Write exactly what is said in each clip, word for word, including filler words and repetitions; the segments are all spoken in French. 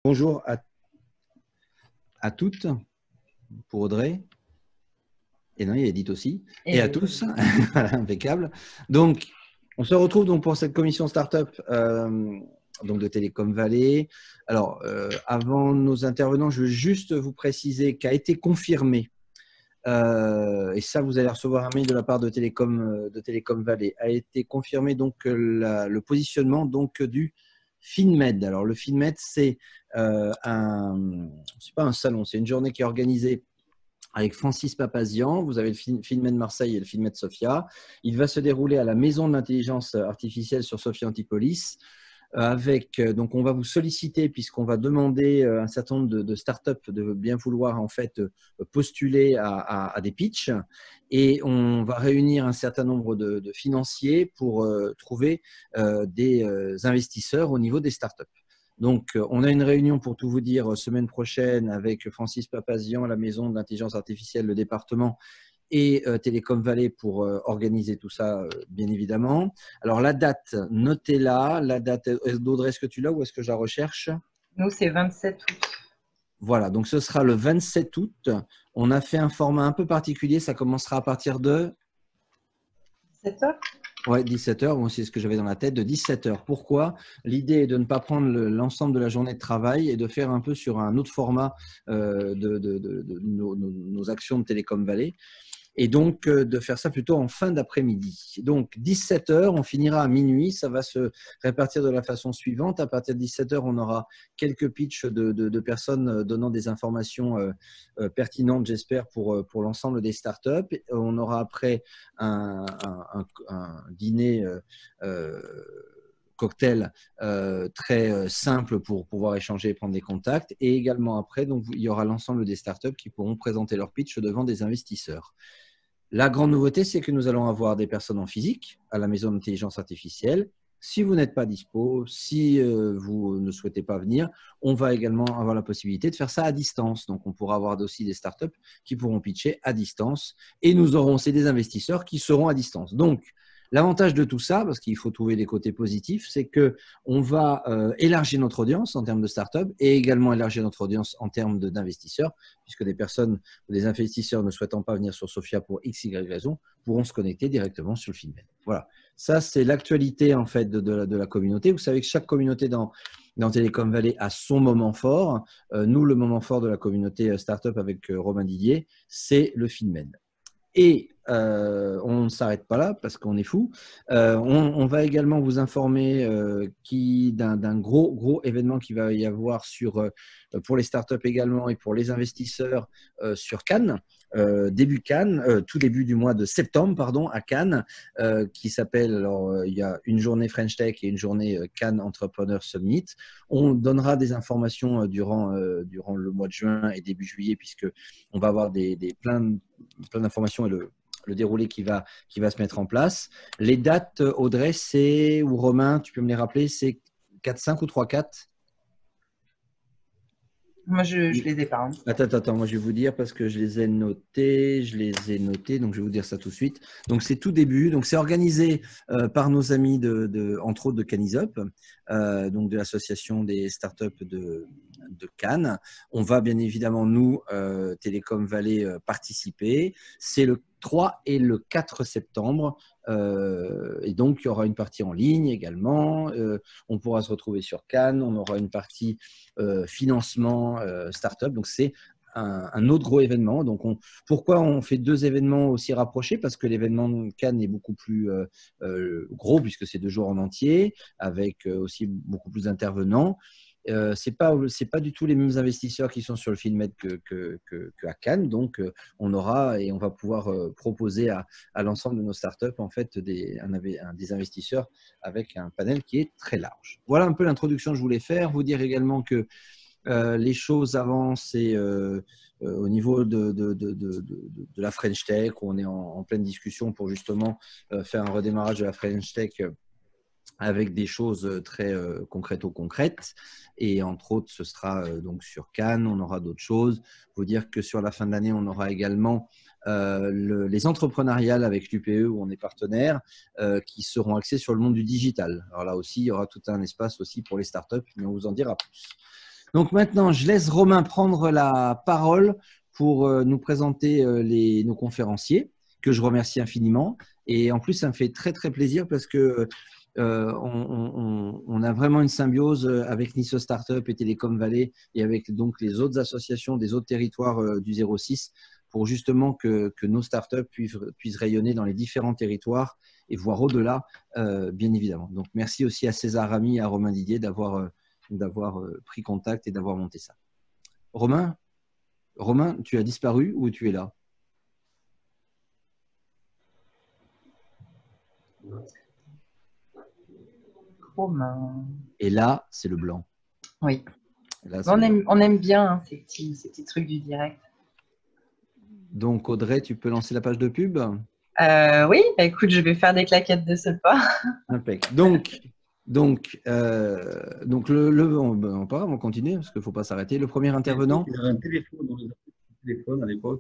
Bonjour à, à toutes, pour Audrey. Et non, il y a Edith aussi. Et, et à tous. Voilà, impeccable. Donc, on se retrouve donc pour cette commission Startup euh, donc de Télécom Vallée. Alors, euh, avant nos intervenants, je veux juste vous préciser qu'a été confirmé, euh, et ça, vous allez recevoir un mail de la part de Télécom, de Télécom Vallée, a été confirmé donc la, le positionnement donc du FinMed. Alors, le FinMed, c'est euh, un, c'est pas un salon, c'est une journée qui est organisée avec Francis Papazian. Vous avez le FinMed Marseille et le FinMed Sofia. Il va se dérouler à la Maison de l'intelligence artificielle sur Sophia Antipolis. Avec, donc, on va vous solliciter puisqu'on va demander un certain nombre de, de startups de bien vouloir en fait postuler à, à, à des pitchs, et on va réunir un certain nombre de, de financiers pour euh, trouver euh, des euh, investisseurs au niveau des startups. Donc, on a une réunion, pour tout vous dire, semaine prochaine avec Francis Papazian, la Maison de l'intelligence artificielle, le département, et euh, Télécom Vallée pour euh, organiser tout ça, euh, bien évidemment. Alors, la date, notez-la. La date, d'Audrey, est-ce que tu l'as ou est-ce que je la recherche? Nous, c'est vingt-sept août. Voilà, donc ce sera le vingt-sept août. On a fait un format un peu particulier. Ça commencera à partir de dix-sept heures. Ouais, dix-sept heures, moi c'est ce que j'avais dans la tête, de dix-sept heures. Pourquoi? L'idée est de ne pas prendre l'ensemble de la journée de travail et de faire un peu sur un autre format euh, de, de, de, de nos, nos, nos actions de Télécom Vallée. Et donc, euh, de faire ça plutôt en fin d'après-midi. Donc, dix-sept heures, on finira à minuit. Ça va se répartir de la façon suivante. À partir de dix-sept heures, on aura quelques pitchs de, de, de personnes donnant des informations euh, euh, pertinentes, j'espère, pour, pour l'ensemble des startups. On aura après un, un, un, un dîner euh, euh, cocktail euh, très euh, simple pour pouvoir échanger et prendre des contacts. Et également après, donc, il y aura l'ensemble des startups qui pourront présenter leur pitch devant des investisseurs. La grande nouveauté, c'est que nous allons avoir des personnes en physique à la Maison d'intelligence artificielle. Si vous n'êtes pas dispo, si euh, vous ne souhaitez pas venir, on va également avoir la possibilité de faire ça à distance. Donc, on pourra avoir aussi des startups qui pourront pitcher à distance, et nous aurons aussi des investisseurs qui seront à distance. Donc, l'avantage de tout ça, parce qu'il faut trouver des côtés positifs, c'est qu'on va euh, élargir notre audience en termes de start-up et également élargir notre audience en termes d'investisseurs, puisque des personnes ou des investisseurs ne souhaitant pas venir sur Sophia pour X, Y raison pourront se connecter directement sur le FinMed. Voilà, ça c'est l'actualité en fait de, de, la, de la communauté. Vous savez que chaque communauté dans, dans Télécom Vallée a son moment fort. Euh, nous, le moment fort de la communauté start-up avec euh, Romain Didier, c'est le FinMed. Et euh, on ne s'arrête pas là parce qu'on est fou. Euh, on, on va également vous informer euh, d'un gros, gros événement qui va y avoir sur, euh, pour les startups également et pour les investisseurs euh, sur Cannes, euh, début Cannes, euh, tout début du mois de septembre, pardon, à Cannes, euh, qui s'appelle, alors euh, il y a une journée French Tech et une journée euh, Cannes Entrepreneur Summit. On donnera des informations euh, durant, euh, durant le mois de juin et début juillet, puisque on va avoir des, des, plein, plein d'informations et le le déroulé qui va, qui va se mettre en place. Les dates, Audrey, c'est, ou Romain, tu peux me les rappeler, c'est quatre cinq ou trois quatre? Moi, je ne les ai pas. Hein. Attends, attends, moi je vais vous dire parce que je les ai notés, je les ai notés, donc je vais vous dire ça tout de suite. Donc c'est tout début, donc c'est organisé euh, par nos amis, de, de, entre autres de Canisop, euh, donc de l'association des startups de, de Cannes. On va bien évidemment, nous, euh, Télécom Vallée, euh, participer. C'est le trois et le quatre septembre. Euh, et donc, il y aura une partie en ligne également. Euh, on pourra se retrouver sur Cannes. On aura une partie euh, financement euh, startup. Donc, c'est un, un autre gros événement. Donc, on, pourquoi on fait deux événements aussi rapprochés? Parce que l'événement de Cannes est beaucoup plus euh, euh, gros, puisque c'est deux jours en entier, avec euh, aussi beaucoup plus d'intervenants. Euh, c'est pas c'est pas du tout les mêmes investisseurs qui sont sur le FinMed que, que, que, que à Cannes, donc euh, on aura et on va pouvoir euh, proposer à, à l'ensemble de nos startups en fait des, un, un, des investisseurs avec un panel qui est très large. Voilà un peu l'introduction que je voulais faire. Vous dire également que euh, les choses avancent et euh, euh, au niveau de, de, de, de, de, de la French Tech, où on est en, en pleine discussion pour justement euh, faire un redémarrage de la French Tech euh, avec des choses très euh, concrètes ou concrètes. Et entre autres, ce sera euh, donc sur Cannes, on aura d'autres choses. Il faut dire que sur la fin de l'année, on aura également euh, le, les entrepreneuriales avec l'U P E, où on est partenaire, euh, qui seront axés sur le monde du digital. Alors là aussi, il y aura tout un espace aussi pour les startups, mais on vous en dira plus. Donc maintenant, je laisse Romain prendre la parole pour euh, nous présenter euh, les, nos conférenciers, que je remercie infiniment. Et en plus, ça me fait très, très plaisir parce que euh, on, on, on a vraiment une symbiose avec Nice Startup et Télécom Valley et avec donc les autres associations des autres territoires euh, du zéro six pour justement que, que nos startups puissent, puissent rayonner dans les différents territoires et voir au-delà, euh, bien évidemment. Donc, merci aussi à César Ramy et à Romain Didier d'avoir euh, d'avoir pris contact et d'avoir monté ça. Romain, Romain, tu as disparu ou tu es là? Romain. Et là, c'est le blanc. Oui. Là, on, le aime, blanc. on aime bien hein, ces, petits, ces petits trucs du direct. Donc, Audrey, tu peux lancer la page de pub? euh, Oui, bah, écoute, je vais faire des claquettes de ce pas. Impec. Donc, donc, euh, donc le, le, on, on, part, on continue parce qu'il ne faut pas s'arrêter. Le premier intervenant. Il avait un téléphone, dans les téléphones à l'époque.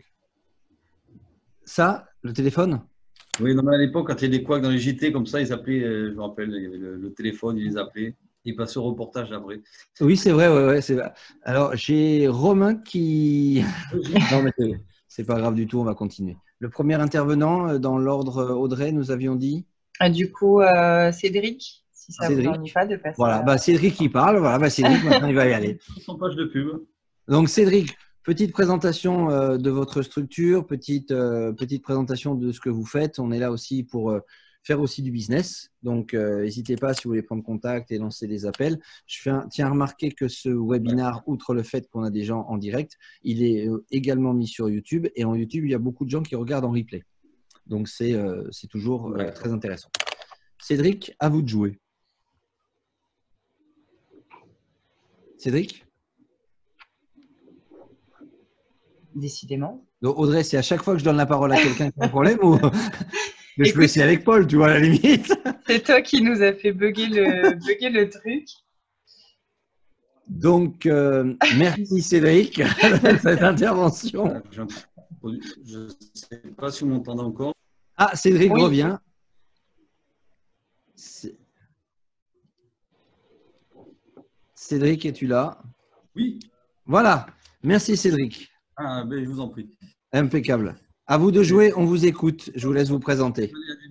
Ça, le téléphone? Oui, non, mais à l'époque, quand il y avait des couacs dans les J T, comme ça, ils appelaient, euh, je me rappelle, il y avait le, le téléphone, ils les appelaient. Ils passaient au reportage après. Oui, c'est vrai. Ouais, ouais, c'est vrai. Alors, j'ai Romain qui. Non, mais c'est pas grave du tout, on va continuer. Le premier intervenant, dans l'ordre Audrey, nous avions dit ah, Du coup, euh, Cédric, si ça Cédric. vous ennuie pas de passer. Voilà, à... bah, Cédric qui parle. Voilà, bah, Cédric, maintenant, il va y aller. Sans page de pub. Donc, Cédric, petite présentation euh, de votre structure, petite, euh, petite présentation de ce que vous faites. On est là aussi pour euh, faire aussi du business. Donc, n'hésitez euh, pas si vous voulez prendre contact et lancer des appels. Je fais un, tiens à remarquer que ce webinar, outre le fait qu'on a des gens en direct, il est euh, également mis sur YouTube. Et en YouTube, il y a beaucoup de gens qui regardent en replay. Donc, c'est euh, toujours euh, très intéressant. Cédric, à vous de jouer. Cédric? Décidément. Donc, Audrey, c'est à chaque fois que je donne la parole à quelqu'un qui a un problème ou je Écoute, peux essayer avec Paul, tu vois, à la limite. C'est toi qui nous a fait bugger le, bugger le truc. Donc, euh, merci Cédric de cette intervention. Je ne sais pas si vous m'entendez encore. Ah, Cédric oui. revient. Cédric, es-tu là? Oui. Voilà. Merci Cédric. Ah, ben, je vous en prie. Impeccable. À vous de jouer, on vous écoute. Je vous laisse vous présenter.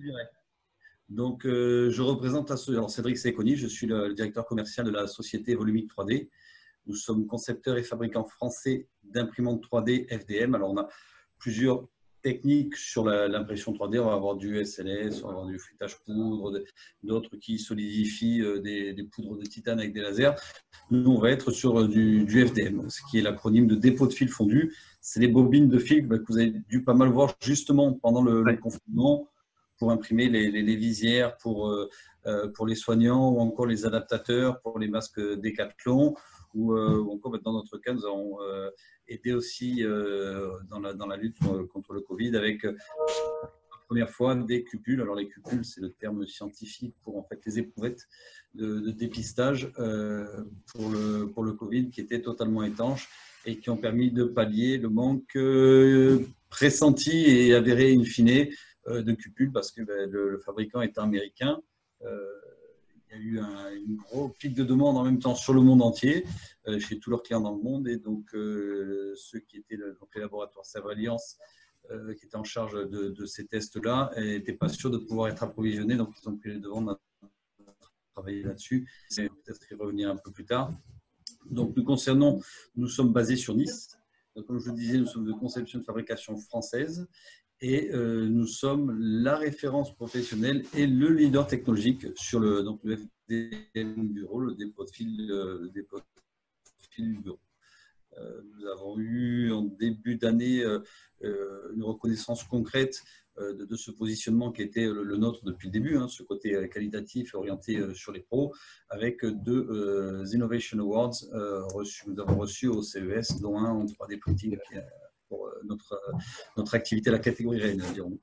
Donc, euh, je représente la alors, Cédric Séconi, je suis le, le directeur commercial de la société Volumic trois D. Nous sommes concepteurs et fabricants français d'imprimantes trois D F D M. Alors, on a plusieurs techniques sur l'impression trois D. On va avoir du S L S, on va avoir du fluitage poudre, d'autres qui solidifient des, des poudres de titane avec des lasers. Nous, on va être sur du, du F D M, ce qui est l'acronyme de dépôt de fil fondu. C'est les bobines de fil que vous avez dû pas mal voir justement pendant le, ouais. le confinement pour imprimer les, les, les visières pour, euh, pour les soignants ou encore les adaptateurs pour les masques Décathlon. Ou, euh, ou encore, dans notre cas, nous avons euh, aidé aussi euh, dans, la, dans la lutte contre le Covid avec euh, la première fois des cupules. Alors, les cupules, c'est le terme scientifique pour en fait, les éprouvettes de, de dépistage euh, pour, le, pour le Covid qui étaient totalement étanches et qui ont permis de pallier le manque euh, pressenti et avéré in fine euh, de cupules parce que ben, le, le fabricant étant américain. Euh, Il y a eu un une gros pic de demande en même temps sur le monde entier, euh, chez tous leurs clients dans le monde. Et donc, euh, ceux qui étaient le, donc les laboratoires Servalliance, euh, qui étaient en charge de, de ces tests-là, n'étaient pas sûrs de pouvoir être approvisionnés. Donc, ils ont pris les devants, on a travaillé là-dessus. C'est peut-être y revenir un peu plus tard. Donc, nous concernons, nous sommes basés sur Nice. Donc, comme je vous disais, nous sommes de conception de fabrication française. Et euh, nous sommes la référence professionnelle et le leader technologique sur le, donc le F D M bureau, le dépôt de fil, le dépôt de fil du bureau. Euh, nous avons eu en début d'année euh, une reconnaissance concrète euh, de, de ce positionnement qui était le, le nôtre depuis le début, hein, ce côté qualitatif orienté euh, sur les pros, avec deux euh, Innovation Awards euh, reçus, nous avons reçus au C E S, dont un en trois D printing qui est pour notre, notre activité à la catégorie réelle, dirons.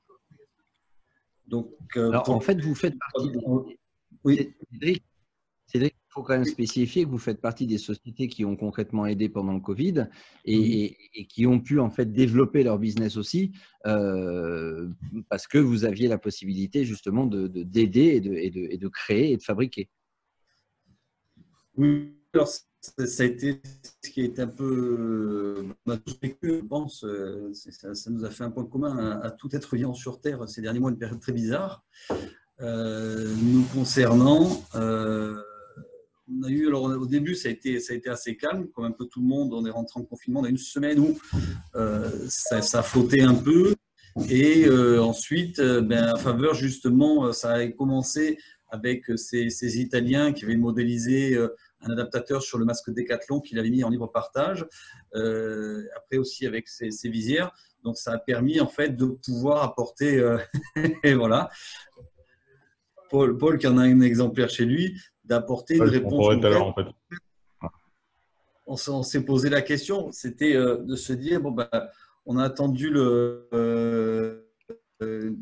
Donc, euh, Alors, pour... en fait, vous faites partie… Oui. Cédric, Cédric, il faut quand même spécifier que vous faites partie des sociétés qui ont concrètement aidé pendant le Covid et, oui. et, et qui ont pu en fait développer leur business aussi euh, parce que vous aviez la possibilité justement de, d'aider et de, et, de, et de créer et de fabriquer. Oui, alors ça a été ce qui est un peu, on a tous vécu, je pense, ça, ça nous a fait un point commun à, à tout être vivant sur Terre ces derniers mois, une période très bizarre. Euh, nous concernant, euh, on a eu, alors au début ça a, été, ça a été assez calme, comme un peu tout le monde, on est rentré en confinement, on a une semaine où euh, ça, ça a flotté un peu, et euh, ensuite, ben, à faveur justement, ça a commencé avec ces, ces Italiens qui avaient modélisé un adaptateur sur le masque Decathlon qu'il avait mis en libre partage, euh, après aussi avec ses, ses visières, donc ça a permis en fait de pouvoir apporter, euh, et voilà, Paul, Paul qui en a un exemplaire chez lui, d'apporter une Ouais, réponse on concrète. en fait. On s'est posé la question, c'était euh, de se dire, bon, ben, on a attendu le, euh, euh,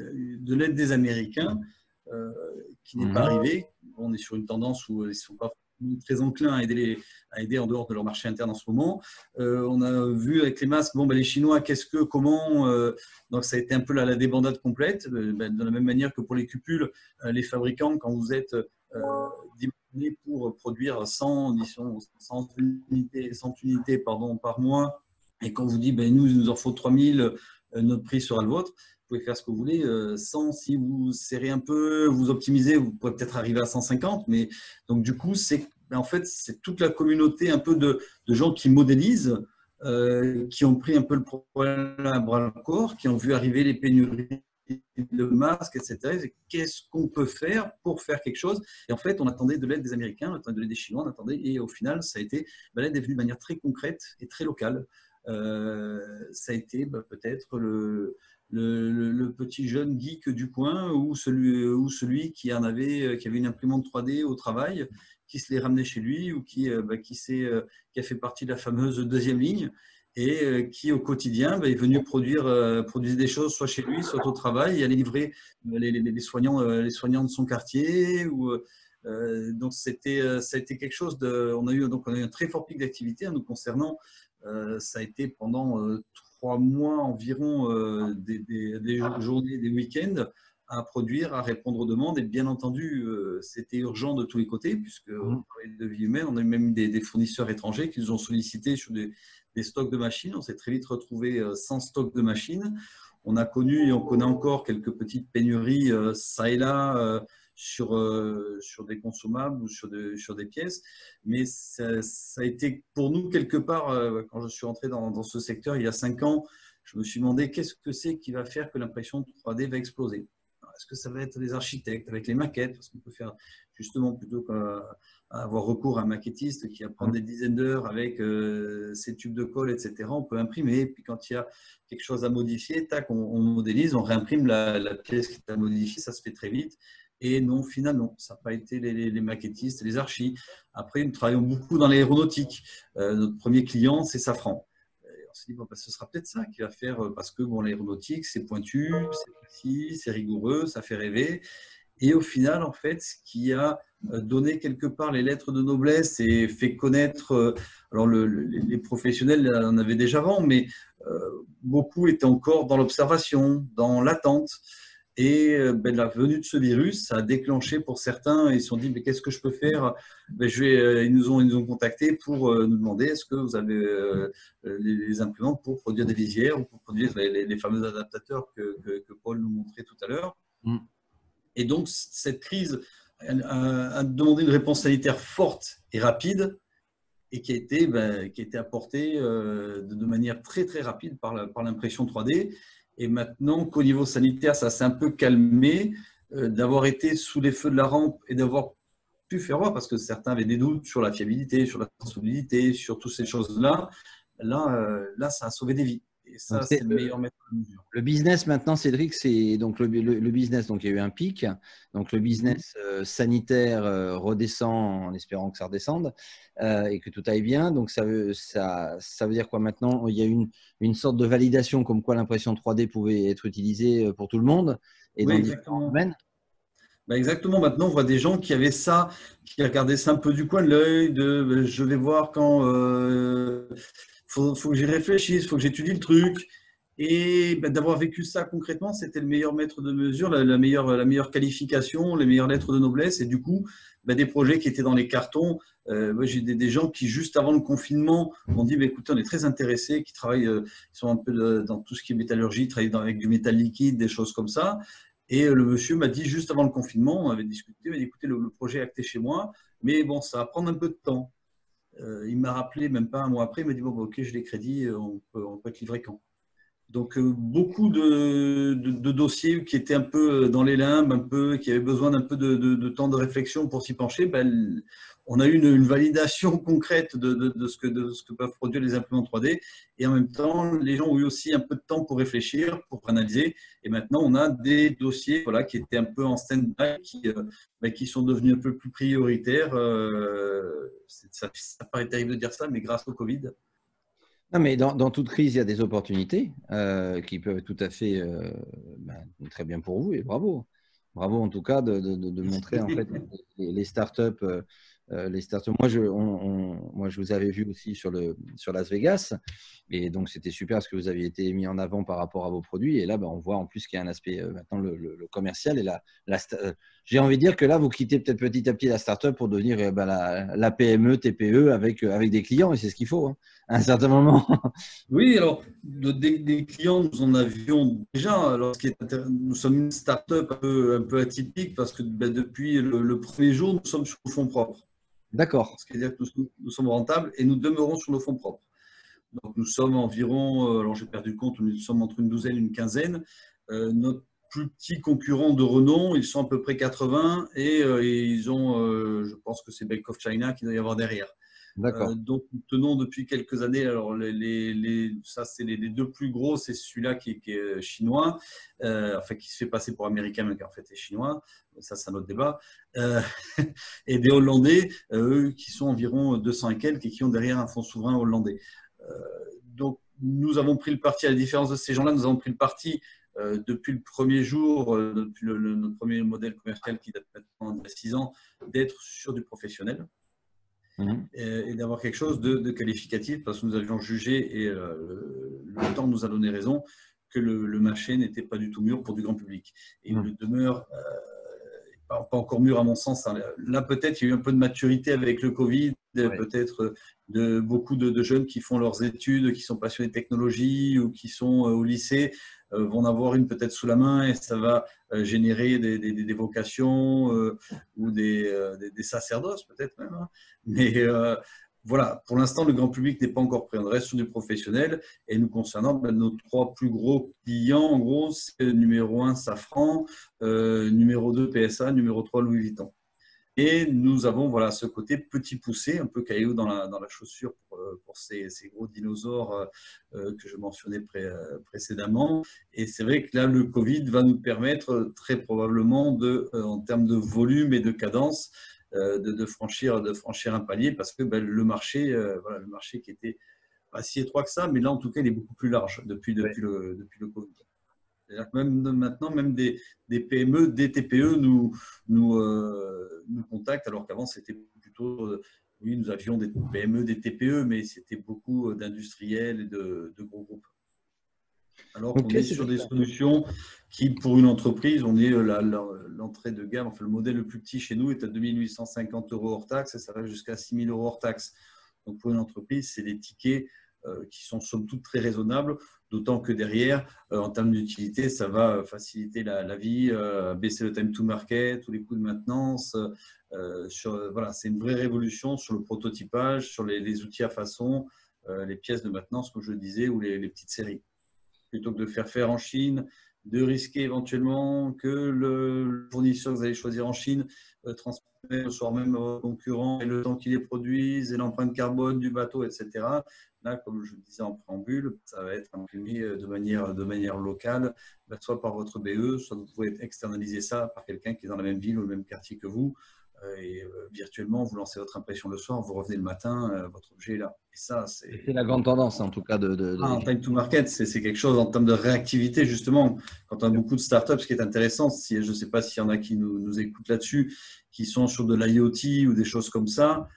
de l'aide des Américains, euh, qui n'est mmh. pas arrivé. On est sur une tendance où ils ne sont pas très enclins à aider, les, à aider en dehors de leur marché interne en ce moment. Euh, on a vu avec les masques, bon, ben, les Chinois, qu'est-ce que, comment, euh, donc ça a été un peu la, la débandade complète, euh, ben, de la même manière que pour les cupules, euh, les fabricants, quand vous êtes euh, dimensionnés pour produire cent, cent unités, cent unités pardon, par mois, et quand vous dites, ben, nous, il nous en faut trois mille, euh, notre prix sera le vôtre, vous pouvez faire ce que vous voulez, euh, cent, si vous serrez un peu, vous optimisez, vous pouvez peut-être arriver à cent cinquante, mais donc du coup, c'est en fait, c'est toute la communauté un peu de, de gens qui modélisent, euh, qui ont pris un peu le problème à bras le corps, qui ont vu arriver les pénuries de masques, et cetera. Qu'est-ce qu'on peut faire pour faire quelque chose? Et en fait, on attendait de l'aide des Américains, on attendait de l'aide des Chinois, on attendait, et au final, ça a été, ben, l'aide est venue de manière très concrète et très locale. Euh, ça a été ben, peut-être le Le, le, le petit jeune geek du coin ou celui, ou celui qui, en avait, qui avait une imprimante trois D au travail, qui se l'est ramené chez lui ou qui, bah, qui, qui a fait partie de la fameuse deuxième ligne et qui, au quotidien, bah, est venu produire, produire des choses soit chez lui, soit au travail et aller livrer les, les, les, soignants, les soignants de son quartier. Ou, euh, donc, c'était, ça a été quelque chose de… On a eu, donc, on a eu un très fort pic d'activité hein, nous concernant. Euh, ça a été pendant euh, trois mois environ euh, des, des, des journées, des week-ends à produire, à répondre aux demandes. Et bien entendu, euh, c'était urgent de tous les côtés, puisque on parlait de vie humaine. On a eu même des, des fournisseurs étrangers qui nous ont sollicité sur des, des stocks de machines. On s'est très vite retrouvé euh, sans stock de machines. On a connu et on connaît encore quelques petites pénuries euh, ça et là euh, sur, euh, sur des consommables ou sur, de, sur des pièces. Mais ça, ça a été pour nous quelque part, euh, quand je suis entré dans, dans ce secteur il y a cinq ans, je me suis demandé qu'est-ce que c'est qui va faire que l'impression trois D va exploser. Est-ce que ça va être les architectes avec les maquettes? Parce qu'on peut faire justement plutôt qu'avoir recours à un maquettiste qui va prendre des dizaines d'heures avec euh, ses tubes de colle, et cetera. On peut imprimer. Et puis quand il y a quelque chose à modifier, tac, on, on modélise, on réimprime la, la pièce qui est à modifier. Ça se fait très vite. Et non, finalement, ça n'a pas été les, les, les maquettistes, les archis. Après, nous travaillons beaucoup dans l'aéronautique. Euh, notre premier client, c'est Safran. Et on s'est dit, bon, bah, ce sera peut-être ça qui va faire, parce que bon, l'aéronautique, c'est pointu, c'est précis, c'est rigoureux, ça fait rêver. Et au final, en fait, ce qui a donné quelque part les lettres de noblesse et fait connaître, alors le, le, les professionnels en avaient déjà avant, mais euh, beaucoup étaient encore dans l'observation, dans l'attente. Et ben, la venue de ce virus, ça a déclenché pour certains, ils se sont dit, mais qu'est-ce que je peux faire? Ben, je vais, ils, nous ont, ils nous ont contactés pour nous demander, est-ce que vous avez euh, les, les imprimantes pour produire des visières ou pour produire les, les fameux adaptateurs que, que, que Paul nous montrait tout à l'heure. Mm. Et donc, cette crise a, a demandé une réponse sanitaire forte et rapide et qui a été, ben, qui a été apportée euh, de, de manière très, très rapide par l'impression trois D. Et maintenant qu'au niveau sanitaire, ça s'est un peu calmé, euh, d'avoir été sous les feux de la rampe et d'avoir pu faire voir, parce que certains avaient des doutes sur la fiabilité, sur la sensibilité, sur toutes ces choses-là, là, euh, là, ça a sauvé des vies. Et ça, c'est le meilleur maître de mesure. Le business maintenant, Cédric, c'est donc le, le, le business. Donc il y a eu un pic. Donc le business euh, sanitaire euh, redescend en espérant que ça redescende euh, et que tout aille bien. Donc ça veut, ça, ça veut dire quoi maintenant? Il y a une, une sorte de validation comme quoi l'impression trois D pouvait être utilisée pour tout le monde et oui, dans différents domaines. Ben exactement. Maintenant, on voit des gens qui avaient ça, qui regardaient ça un peu du coin de l'œil, de je vais voir quand. Euh, Faut, faut que j'y réfléchisse, il faut que j'étudie le truc. Et ben, d'avoir vécu ça concrètement, c'était le meilleur maître de mesure, la, la, meilleure, la meilleure qualification, les meilleures lettres de noblesse. Et du coup, ben, des projets qui étaient dans les cartons. Euh, moi, j'ai des, des gens qui, juste avant le confinement, m'ont dit bah, écoutez, on est très intéressés, qui travaillent, euh, qui sont un peu de, dans tout ce qui est métallurgie, travaillent dans, avec du métal liquide, des choses comme ça. Et euh, le monsieur m'a dit juste avant le confinement, on avait discuté, il m'a dit écoutez, le, le projet est acté chez moi, mais bon, ça va prendre un peu de temps. Euh, il m'a rappelé, même pas un mois après, il m'a dit bon, bah, ok, j'ai les crédits, on peut, on peut être livré quand. Donc, euh, beaucoup de, de, de dossiers qui étaient un peu dans les limbes, un peu, qui avaient besoin d'un peu de, de, de temps de réflexion pour s'y pencher. Ben, on a eu une, une validation concrète de, de, de, ce que, de ce que peuvent produire les imprimantes trois D. Et en même temps, les gens ont eu aussi un peu de temps pour réfléchir, pour analyser. Et maintenant, on a des dossiers voilà, qui étaient un peu en stand-by, qui, euh, ben, qui sont devenus un peu plus prioritaires. Euh, ça, ça paraît terrible de dire ça, mais grâce au Covid. Non, mais dans, dans toute crise, il y a des opportunités euh, qui peuvent être tout à fait euh, ben, très bien pour vous et bravo. Bravo en tout cas de, de, de montrer en fait les, les startups. Euh, les startups. Moi, je, on, on, moi, je vous avais vu aussi sur, le, sur Las Vegas et donc c'était super ce que vous aviez été mis en avant par rapport à vos produits. Et là, ben, on voit en plus qu'il y a un aspect euh, maintenant le, le, le commercial et la, la euh, j'ai envie de dire que là, vous quittez peut-être petit à petit la startup pour devenir euh, ben, la, la P M E, T P E avec, avec des clients et c'est ce qu'il faut. Hein. À un certain moment. Oui, alors, de, des, des clients, nous en avions déjà. Alors, ce qui est nous sommes une start-up un peu, un peu atypique parce que ben, depuis le, le premier jour, nous sommes sur nos fonds propres. D'accord. Ce qui veut dire que nous, nous sommes rentables et nous demeurons sur nos fonds propres. Donc, nous sommes environ, alors j'ai perdu le compte, nous sommes entre une douzaine et une quinzaine. Euh, notre plus petit concurrent de renom, ils sont à peu près quatre-vingts et, euh, et ils ont, euh, je pense que c'est Bank of China qui doit y avoir derrière. Euh, donc, nous tenons depuis quelques années. Alors, les, les, les, ça, c'est les, les deux plus gros. C'est celui-là qui, qui est chinois, euh, enfin, qui se fait passer pour américain, mais qui en fait est chinois. Ça, c'est un autre débat. Euh, et des Hollandais, euh, eux, qui sont environ deux cents et quelques et qui ont derrière un fonds souverain hollandais. Euh, donc, nous avons pris le parti, à la différence de ces gens-là, nous avons pris le parti euh, depuis le premier jour, euh, depuis le, le, notre premier modèle commercial qui date maintenant de six ans, d'être sur du professionnel. Mmh. Et d'avoir quelque chose de, de qualificatif parce que nous avions jugé, et euh, le, le temps nous a donné raison, que le, le marché n'était pas du tout mûr pour du grand public. Et mmh. il le demeure euh, pas, pas encore mûr à mon sens. Hein. Là, peut-être, il y a eu un peu de maturité avec le Covid, ouais. peut-être de beaucoup de, de jeunes qui font leurs études, qui sont passionnés de technologie ou qui sont euh, au lycée, euh, vont en avoir une peut-être sous la main et ça va euh, générer des, des, des vocations euh, ou des, euh, des, des sacerdoces peut-être même. Hein. Mais euh, voilà, pour l'instant, le grand public n'est pas encore prêt. On reste sur du professionnel et nous concernant, ben, nos trois plus gros clients, en gros, c'est numéro un, Safran, euh, numéro deux, P S A, numéro trois, Louis Vuitton. Et nous avons voilà, ce côté petit poussé, un peu caillou dans la, dans la chaussure pour, pour ces, ces gros dinosaures euh, que je mentionnais pré, euh, précédemment. Et c'est vrai que là, le Covid va nous permettre très probablement, de, euh, en termes de volume et de cadence, euh, de, de, franchir, de franchir un palier parce que ben, le, marché, euh, voilà, le marché qui était pas si étroit que ça, mais là, en tout cas, il est beaucoup plus large depuis, depuis, ouais. le, depuis le Covid. C'est-à-dire que même maintenant, même des, des P M E, des T P E nous, nous, euh, nous contactent, alors qu'avant, c'était plutôt, euh, oui, nous avions des P M E, des T P E, mais c'était beaucoup d'industriels et de, de gros groupes. Alors qu'on okay, est sur des solutions qui, pour une entreprise, on est l'entrée de gamme, enfin le modèle le plus petit chez nous est à deux mille huit cent cinquante euros hors taxe et ça va jusqu'à six mille euros hors taxe. Donc pour une entreprise, c'est des tickets euh, qui sont somme toute très raisonnables. D'autant que derrière, euh, en termes d'utilité, ça va faciliter la, la vie, euh, baisser le time to market, tous les coûts de maintenance. Euh, sur, voilà, c'est une vraie révolution sur le prototypage, sur les, les outils à façon, euh, les pièces de maintenance, comme je le disais, ou les, les petites séries. Plutôt que de faire faire en Chine, de risquer éventuellement que le fournisseur que vous allez choisir en Chine euh, transmette le soir même aux concurrents et le temps qu'ils les produisent et l'empreinte carbone du bateau, et cetera. Là, comme je le disais en préambule, ça va être imprimé de manière, de manière locale, soit par votre B E, soit vous pouvez externaliser ça par quelqu'un qui est dans la même ville ou le même quartier que vous. Et euh, virtuellement, vous lancez votre impression le soir, vous revenez le matin, euh, votre objet est là. Et ça, c'est la grande tendance, en tout cas. De, de, de... Ah, en time to market, c'est quelque chose en termes de réactivité, justement. Quand on a beaucoup de startups, ce qui est intéressant, si, je ne sais pas s'il y en a qui nous, nous écoutent là-dessus, qui sont sur de l'I O T ou des choses comme ça,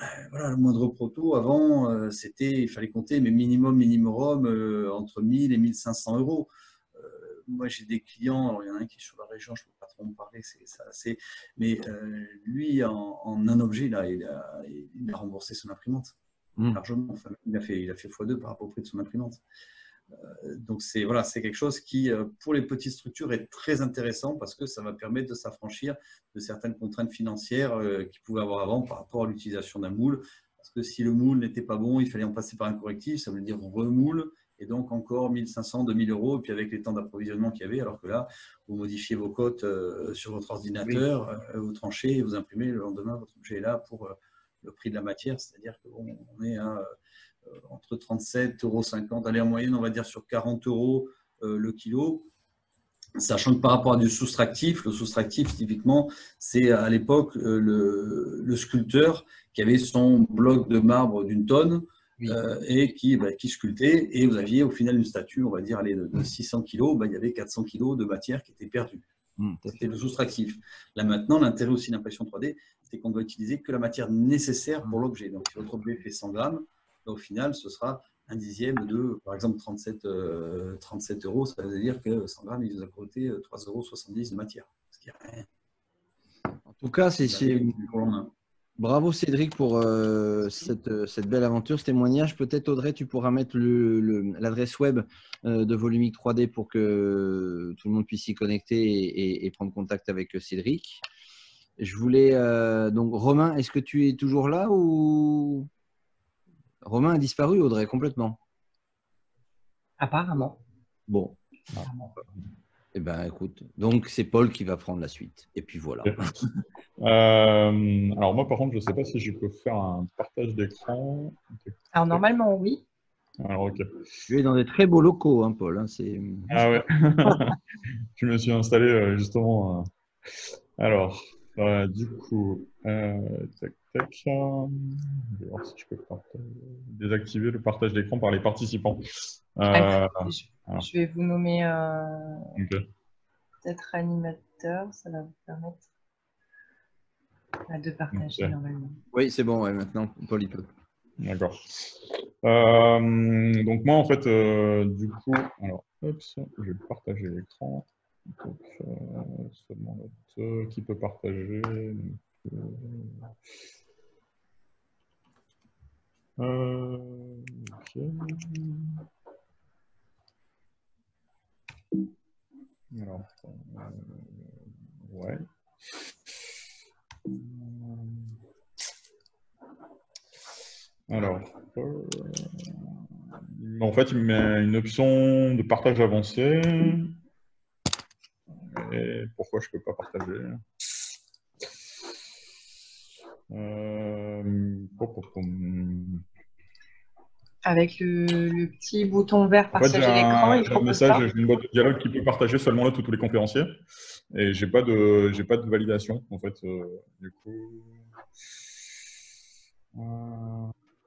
voilà, le moindre proto, avant, euh, c'était, il fallait compter, mais minimum, minimum, euh, entre mille et mille cinq cents euros. Euh, moi, j'ai des clients, alors, il y en a un qui est sur la région, je ne peux pas trop en parler, c'est ça, c'est, mais euh, lui, en, en un objet, là, il a, il a remboursé son imprimante, mmh. largement. Enfin, il a fait, il a fait fois deux par rapport au prix de son imprimante. Euh, donc, c'est voilà, c'est quelque chose qui, pour les petites structures, est très intéressant parce que ça va permettre de s'affranchir de certaines contraintes financières euh, qu'ils pouvaient avoir avant par rapport à l'utilisation d'un moule. Parce que si le moule n'était pas bon, il fallait en passer par un correctif, ça veut dire remoule, et donc encore mille cinq cents, deux mille euros, et puis avec les temps d'approvisionnement qu'il y avait, alors que là, vous modifiez vos cotes euh, sur votre ordinateur, oui. euh, vous tranchez, et vous imprimez, le lendemain, votre objet est là pour euh, le prix de la matière, c'est-à-dire qu'on bon, est à euh, entre trente-sept euros cinquante, allez en moyenne, on va dire sur quarante euros euh, le kilo. Sachant que par rapport à du soustractif, le soustractif, typiquement, c'est à l'époque euh, le, le sculpteur qui avait son bloc de marbre d'une tonne oui. euh, et qui, bah, qui sculptait. Et vous aviez au final une statue, on va dire, allez, de, de six cents kilos, bah, il y avait quatre cents kilos de matière qui était perdue. Mmh, C'était le soustractif. Là maintenant, l'intérêt aussi de l'impression trois D, c'est qu'on doit utiliser que la matière nécessaire pour l'objet. Donc si votre objet fait cent grammes, bah, au final, ce sera un dixième de, par exemple, trente-sept, euh, trente-sept euros, ça veut dire que cent grammes, il vous a coûté trois euros soixante-dix de matière. Ce qui est rien. En tout cas, c'est bravo Cédric pour euh, cette, cette belle aventure, ce témoignage. Peut-être Audrey, tu pourras mettre l'adresse web euh, de Volumic trois D pour que tout le monde puisse s'y connecter et, et, et prendre contact avec Cédric. Je voulais euh, donc Romain, est-ce que tu es toujours là ou Romain a disparu, Audrey, complètement. Apparemment. Bon. Apparemment. Eh bien, écoute, donc c'est Paul qui va prendre la suite. Et puis voilà. euh, alors moi, par contre, je ne sais pas si je peux faire un partage d'écran. Alors normalement, oui. Alors, ok. Tu es dans des très beaux locaux, hein, Paul. Hein, ah ouais. Je me suis installé justement. Euh... Alors, euh, du coup, euh, tac, tac. Je vais voir si je peux partager... désactiver le partage d'écran par les participants. Euh, je, je vais vous nommer euh, okay. peut-être animateur, ça va vous permettre de partager okay. normalement. Oui, c'est bon, ouais, maintenant, Paul, il peut. D'accord. Euh, donc moi, en fait, euh, du coup, alors, hop, je vais partager l'écran. Donc, euh, seulement euh, qui peut partager. Donc, euh, euh, okay. Alors, euh, ouais. Alors, euh, en fait, il me met une option de partage avancé. Et pourquoi je ne peux pas partager? euh, pop, pop, pop. Avec le, le petit bouton vert partager en fait, l'écran, il faut un message, j'ai une boîte de dialogue qui peut partager seulement là tous les conférenciers. Et j'ai pas de, j'ai pas de validation en fait. Euh, du coup, euh,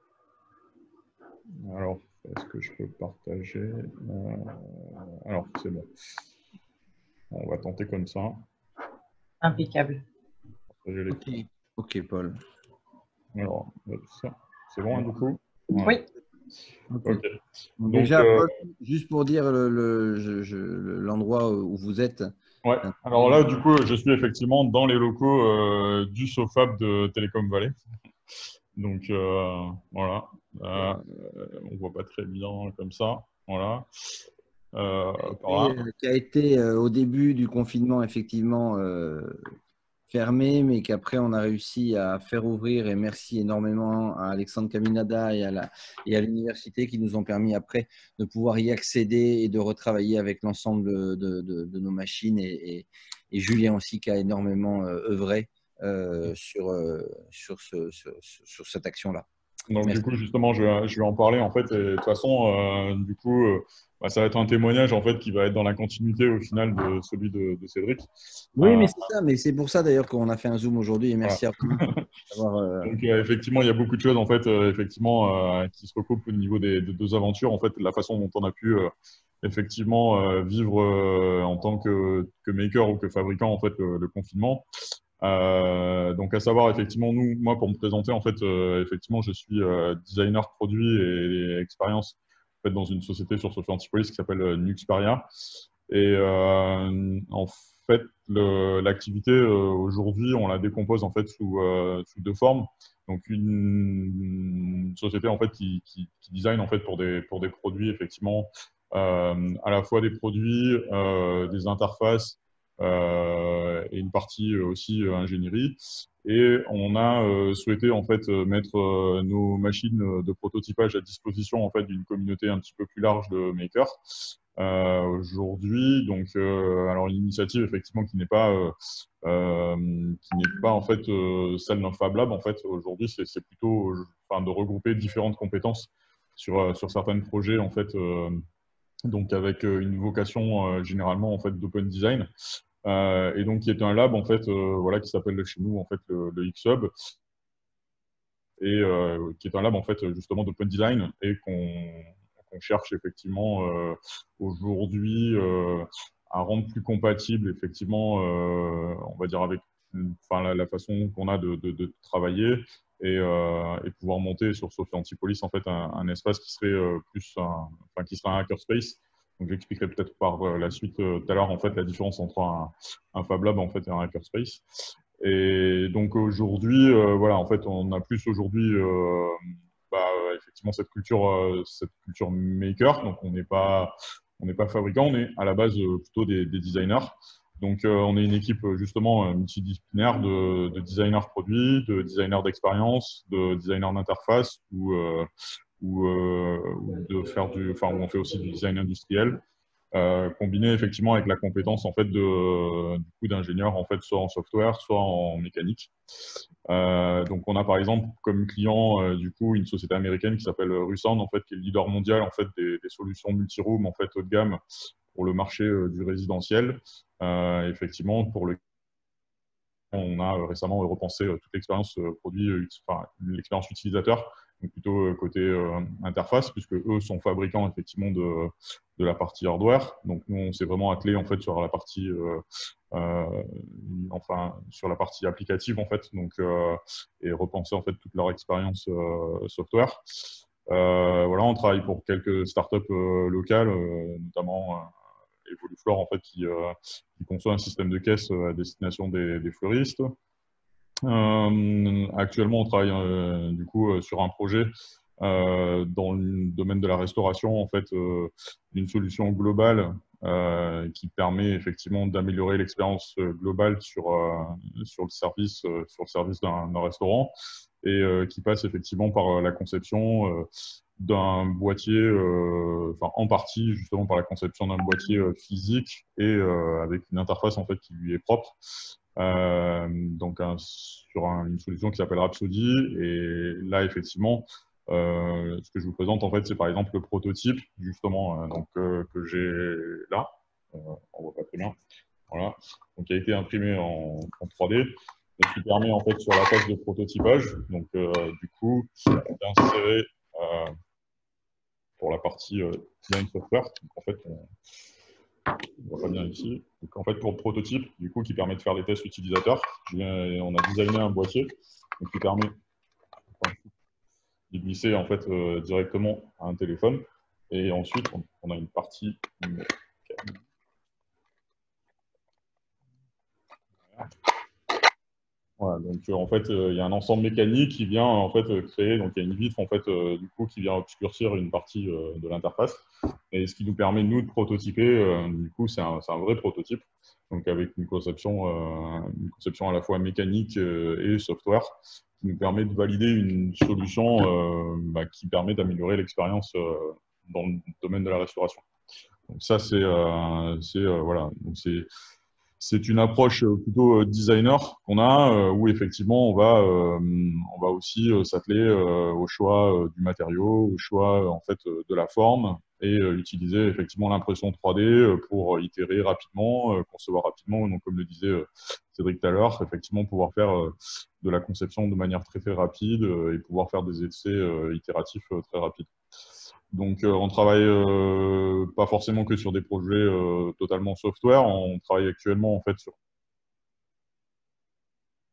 alors est-ce que je peux partager? euh, Alors c'est bon. On va tenter comme ça. Impeccable. Ok, ok, Paul. Alors ça, c'est bon hein, du coup. Ouais. Oui. Okay. Okay. Donc, déjà, euh, Paul, juste pour dire l'endroit le, le, où vous êtes. Ouais. Alors là, du coup, je suis effectivement dans les locaux euh, du SOFAB de Télécom Valley. Donc euh, voilà, euh, on voit pas très bien comme ça. Voilà. Euh, par là. Qui a été euh, au début du confinement effectivement euh, fermé, mais qu'après on a réussi à faire ouvrir, et merci énormément à Alexandre Caminada et à l'université qui nous ont permis après de pouvoir y accéder et de retravailler avec l'ensemble de, de, de, de nos machines, et, et, et Julien aussi qui a énormément euh, œuvré euh, sur, euh, sur, ce, sur, sur cette action-là. Donc merci. Du coup justement je vais, je vais en parler en fait, et de toute façon euh, du coup euh, bah, ça va être un témoignage en fait qui va être dans la continuité au final de celui de, de Cédric. Oui euh, mais c'est ça, mais c'est pour ça d'ailleurs qu'on a fait un zoom aujourd'hui, et merci voilà. à vous. euh... Donc euh, effectivement il y a beaucoup de choses en fait euh, effectivement euh, qui se recoupent au niveau des, des deux aventures, en fait la façon dont on a pu euh, effectivement euh, vivre euh, en tant que, que maker ou que fabricant en fait le, le confinement. Euh, donc, à savoir, effectivement, nous, moi, pour me présenter, en fait, euh, effectivement, je suis euh, designer produit et, et expérience en fait, dans une société sur Sophia Antipolis qui s'appelle euh, Nuxperia. Et euh, en fait, l'activité euh, aujourd'hui, on la décompose en fait sous, euh, sous deux formes. Donc, une, une société en fait qui, qui, qui design en fait pour des pour des produits effectivement euh, à la fois des produits, euh, des interfaces euh, et une partie aussi euh, ingénierie. Et on a euh, souhaité en fait mettre euh, nos machines de prototypage à disposition en fait d'une communauté un petit peu plus large de makers. Euh, aujourd'hui, donc euh, alors une initiative effectivement qui n'est pas euh, euh, qui n'est pas en fait euh, celle d'un Fab Lab en fait aujourd'hui c'est plutôt enfin, de regrouper différentes compétences sur sur certains projets en fait euh, donc avec une vocation euh, généralement en fait d'open design euh, et donc qui est un lab en fait euh, voilà qui s'appelle chez nous en fait le, le X-Hub et euh, qui est un lab en fait justement d'open design et qu'on qu'on cherche effectivement euh, aujourd'hui euh, à rendre plus compatible effectivement euh, on va dire avec enfin la, la façon qu'on a de, de, de travailler et, euh, et pouvoir monter sur Sophia Antipolis en fait un, un espace qui serait euh, plus un, enfin qui serait un hackerspace. Donc j'expliquerai peut-être par euh, la suite euh, tout à l'heure en fait la différence entre un, un Fab Lab en fait et un hackerspace. Et donc aujourd'hui, euh, voilà, en fait, on a plus aujourd'hui, euh, bah, effectivement, cette culture, euh, cette culture maker. Donc on n'est pas, on n'est pas fabricant, on est à la base euh, plutôt des, des designers. Donc euh, on est une équipe justement multidisciplinaire de, de designers produits, de designers d'expérience, de designers d'interface ou, euh, ou, euh, ou de faire du, enfin, où on fait aussi du design industriel. Euh, combiné effectivement avec la compétence en fait de du coup d'ingénieur en fait soit en software soit en mécanique. Euh, donc on a par exemple comme client euh, du coup une société américaine qui s'appelle Rusound en fait qui est le leader mondial en fait des, des solutions multi-room en fait haut de gamme pour le marché euh, du résidentiel. Euh, effectivement pour le on a récemment repensé toute l'expérience produit, enfin, l'expérience utilisateur, donc plutôt côté euh, interface, puisque eux sont fabricants effectivement de, de la partie hardware. Donc nous, on s'est vraiment attelé en fait sur la partie, euh, euh, enfin sur la partie applicative en fait, donc euh, et repenser en fait toute leur expérience euh, software. Euh, voilà, on travaille pour quelques startups euh, locales, euh, notamment. Euh, Evoluflore en fait qui, euh, qui conçoit un système de caisse à destination des, des fleuristes. Euh, actuellement, on travaille euh, du coup sur un projet euh, dans le domaine de la restauration, en fait, euh, une solution globale euh, qui permet effectivement d'améliorer l'expérience globale sur euh, sur le service euh, sur le service d'un restaurant et euh, qui passe effectivement par la conception euh, d'un boîtier, euh, enfin en partie justement par la conception d'un boîtier euh, physique et euh, avec une interface en fait qui lui est propre. Euh, donc un, sur un, une solution qui s'appelle Rhapsody. Et là effectivement, euh, ce que je vous présente en fait, c'est par exemple le prototype justement euh, donc euh, que j'ai là. Euh, on voit pas très bien. Voilà. Donc qui a été imprimé en, en trois D. Et qui permet en fait sur la page de prototypage, donc euh, du coup d'insérer euh, pour la partie euh, design software. Donc en fait, on ne voit pas bien ici. Donc en fait, pour le prototype, du coup, qui permet de faire des tests utilisateurs, on a designé un boîtier donc, qui permet enfin, de glisser en fait euh, directement à un téléphone. Et ensuite, on, on a une partie. Voilà, donc euh, en fait, euh, il y a un ensemble mécanique qui vient en fait euh, créer, donc il y a une vitre en fait euh, du coup qui vient obscurcir une partie euh, de l'interface, et ce qui nous permet nous de prototyper. Euh, du coup, c'est un, un vrai prototype, donc avec une conception, euh, une conception à la fois mécanique euh, et software, qui nous permet de valider une solution euh, bah, qui permet d'améliorer l'expérience euh, dans le domaine de la restauration. Donc ça, c'est euh, euh, voilà, donc c'est c'est une approche plutôt designer qu'on a, où effectivement on va, on va aussi s'atteler au choix du matériau, au choix en fait de la forme, et utiliser effectivement l'impression trois D pour itérer rapidement, concevoir rapidement. Donc comme le disait Cédric tout à l'heure, effectivement pouvoir faire de la conception de manière très très rapide et pouvoir faire des essais itératifs très rapides. Donc, euh, on travaille euh, pas forcément que sur des projets euh, totalement software. On travaille actuellement en fait sur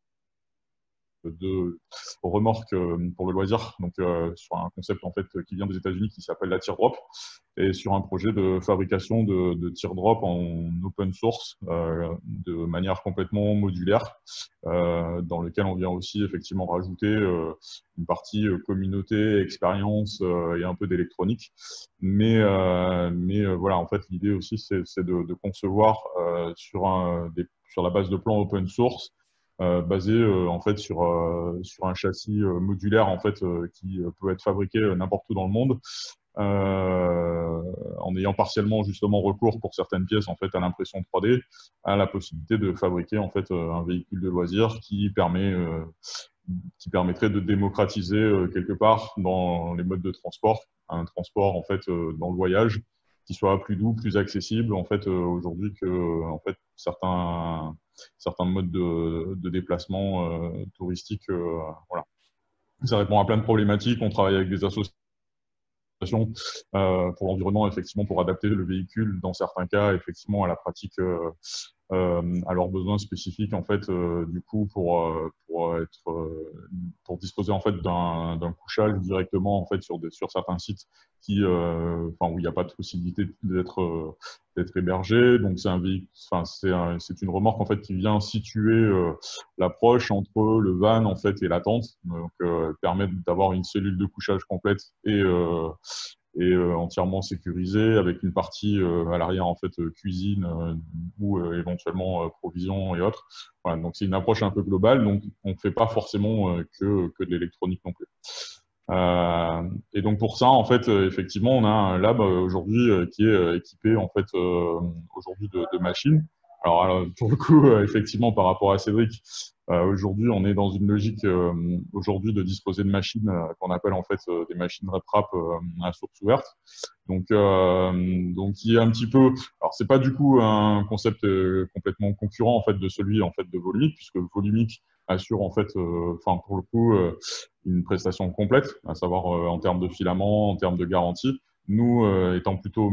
de remorques pour le loisir, donc euh, sur un concept en fait qui vient des États-Unis qui s'appelle la teardrop, et sur un projet de fabrication de, de teardrop en open source euh, de manière complètement modulaire, euh, dans lequel on vient aussi effectivement rajouter euh, une partie euh, communauté, expérience euh, et un peu d'électronique. Mais, euh, mais euh, voilà, en fait, l'idée aussi, c'est de, de concevoir euh, sur, un, des, sur la base de plans open source, Euh, basé euh, en fait sur euh, sur un châssis euh, modulaire en fait euh, qui euh, peut être fabriqué euh, n'importe où dans le monde, euh, en ayant partiellement justement recours pour certaines pièces en fait à l'impression trois D, à la possibilité de fabriquer en fait euh, un véhicule de loisir qui permet euh, qui permettrait de démocratiser euh, quelque part dans les modes de transport, un transport en fait euh, dans le voyage qui soit plus doux, plus accessible en fait euh, aujourd'hui que en fait certains certains modes de, de déplacement euh, touristique. Euh, voilà. Ça répond à plein de problématiques. On travaille avec des associations euh, pour l'environnement, effectivement, pour adapter le véhicule dans certains cas, effectivement, à la pratique, euh, euh, à leurs besoins spécifiques, en fait, euh, du coup, pour, euh, pour être, euh, pour disposer en fait d'un d'un couchage directement en fait sur des, sur certains sites qui, euh, enfin, où il n'y a pas de possibilité d'être euh, d'être hébergé. Donc c'est un véhicule, enfin c'est un, c'est une remorque en fait qui vient situer euh, l'approche entre le van en fait et la tente, donc euh, permettre d'avoir une cellule de couchage complète et euh, et euh, entièrement sécurisée, avec une partie euh, à l'arrière en fait euh, cuisine euh, ou euh, éventuellement euh, provisions et autres. Voilà, donc c'est une approche un peu globale, donc on ne fait pas forcément euh, que, que de l'électronique non plus. Euh, et donc pour ça, en fait, euh, effectivement, on a un lab euh, aujourd'hui euh, qui est euh, équipé en fait euh, aujourd'hui de, de machines. Alors, alors pour le coup, euh, effectivement, par rapport à Cédric, euh, aujourd'hui, on est dans une logique euh, aujourd'hui de disposer de machines euh, qu'on appelle en fait euh, des machines RepRap euh, à source ouverte. Donc, euh, donc qui est un petit peu. Alors, c'est pas du coup un concept euh, complètement concurrent en fait de celui en fait de Volumic, puisque Volumic assure en fait, enfin euh, pour le coup, euh, une prestation complète, à savoir euh, en termes de filaments, en termes de garantie. Nous, euh, étant plutôt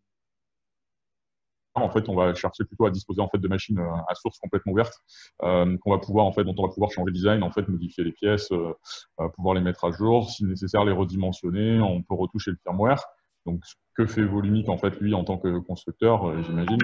en fait, on va chercher plutôt à disposer en fait de machines à source complètement ouverte, euh, qu'on va pouvoir en fait, dont on va pouvoir changer le design, en fait, modifier les pièces, euh, pouvoir les mettre à jour, si nécessaire les redimensionner. On peut retoucher le firmware. Donc, ce que fait Volumic en fait lui en tant que constructeur, euh, j'imagine.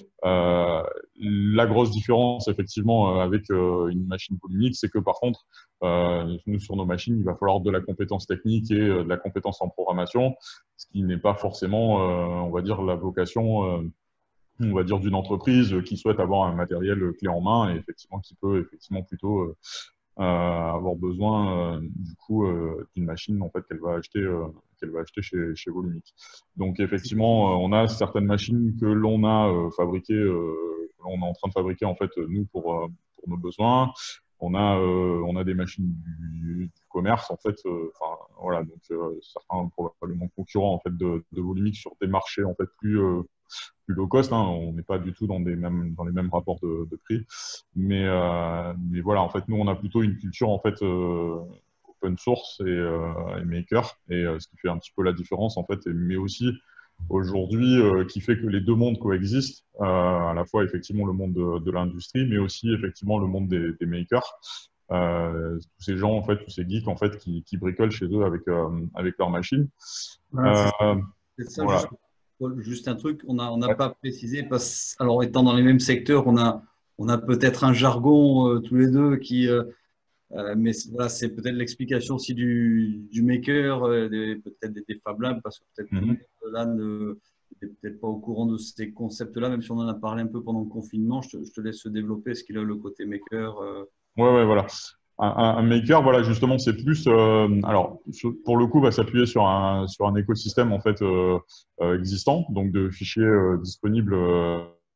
Euh, la grosse différence effectivement avec euh, une machine Volumic, c'est que par contre, euh, nous sur nos machines, il va falloir de la compétence technique et euh, de la compétence en programmation, ce qui n'est pas forcément, euh, on va dire, la vocation. Euh, on va dire d'une entreprise qui souhaite avoir un matériel clé en main et effectivement qui peut effectivement plutôt euh, euh, avoir besoin euh, du coup euh, d'une machine en fait qu'elle va acheter euh, qu'elle va acheter chez chez Volumic. Donc effectivement euh, on a certaines machines que l'on a euh, fabriquées euh, que l'on est en train de fabriquer en fait nous pour euh, pour nos besoins. On a euh, on a des machines du, du commerce en fait enfin euh, voilà donc euh, certains probablement concurrents en fait de, de Volumic sur des marchés en fait plus euh, plus low cost, hein, on n'est pas du tout dans, des mêmes, dans les mêmes rapports de, de prix, mais, euh, mais voilà, en fait, nous, on a plutôt une culture en fait euh, open source et, euh, et maker, et euh, ce qui fait un petit peu la différence en fait, et, mais aussi aujourd'hui euh, qui fait que les deux mondes coexistent, euh, à la fois effectivement le monde de, de l'industrie, mais aussi effectivement le monde des, des makers. Euh, tous ces gens en fait, tous ces geeks en fait, qui, qui bricolent chez eux avec euh, avec leurs machines. Voilà, c'est ça, c'est ça voilà. juste. Juste un truc, on n'a on n'a Ouais. pas précisé, parce alors étant dans les mêmes secteurs, on a, on a peut-être un jargon euh, tous les deux, qui, euh, euh, mais voilà, c'est peut-être l'explication aussi du, du maker, euh, peut-être des, des Fab Labs, parce que peut-être tout le Mm-hmm. monde là n'est peut-être pas au courant de ces concepts-là, même si on en a parlé un peu pendant le confinement. Je te, je te laisse développer ce qu'il a le côté maker. Euh... Ouais, ouais, voilà. Un, un maker, voilà, justement, c'est plus. Euh, alors, pour le coup, va s'appuyer sur un sur un écosystème en fait euh, euh, existant, donc de fichiers euh, disponibles euh,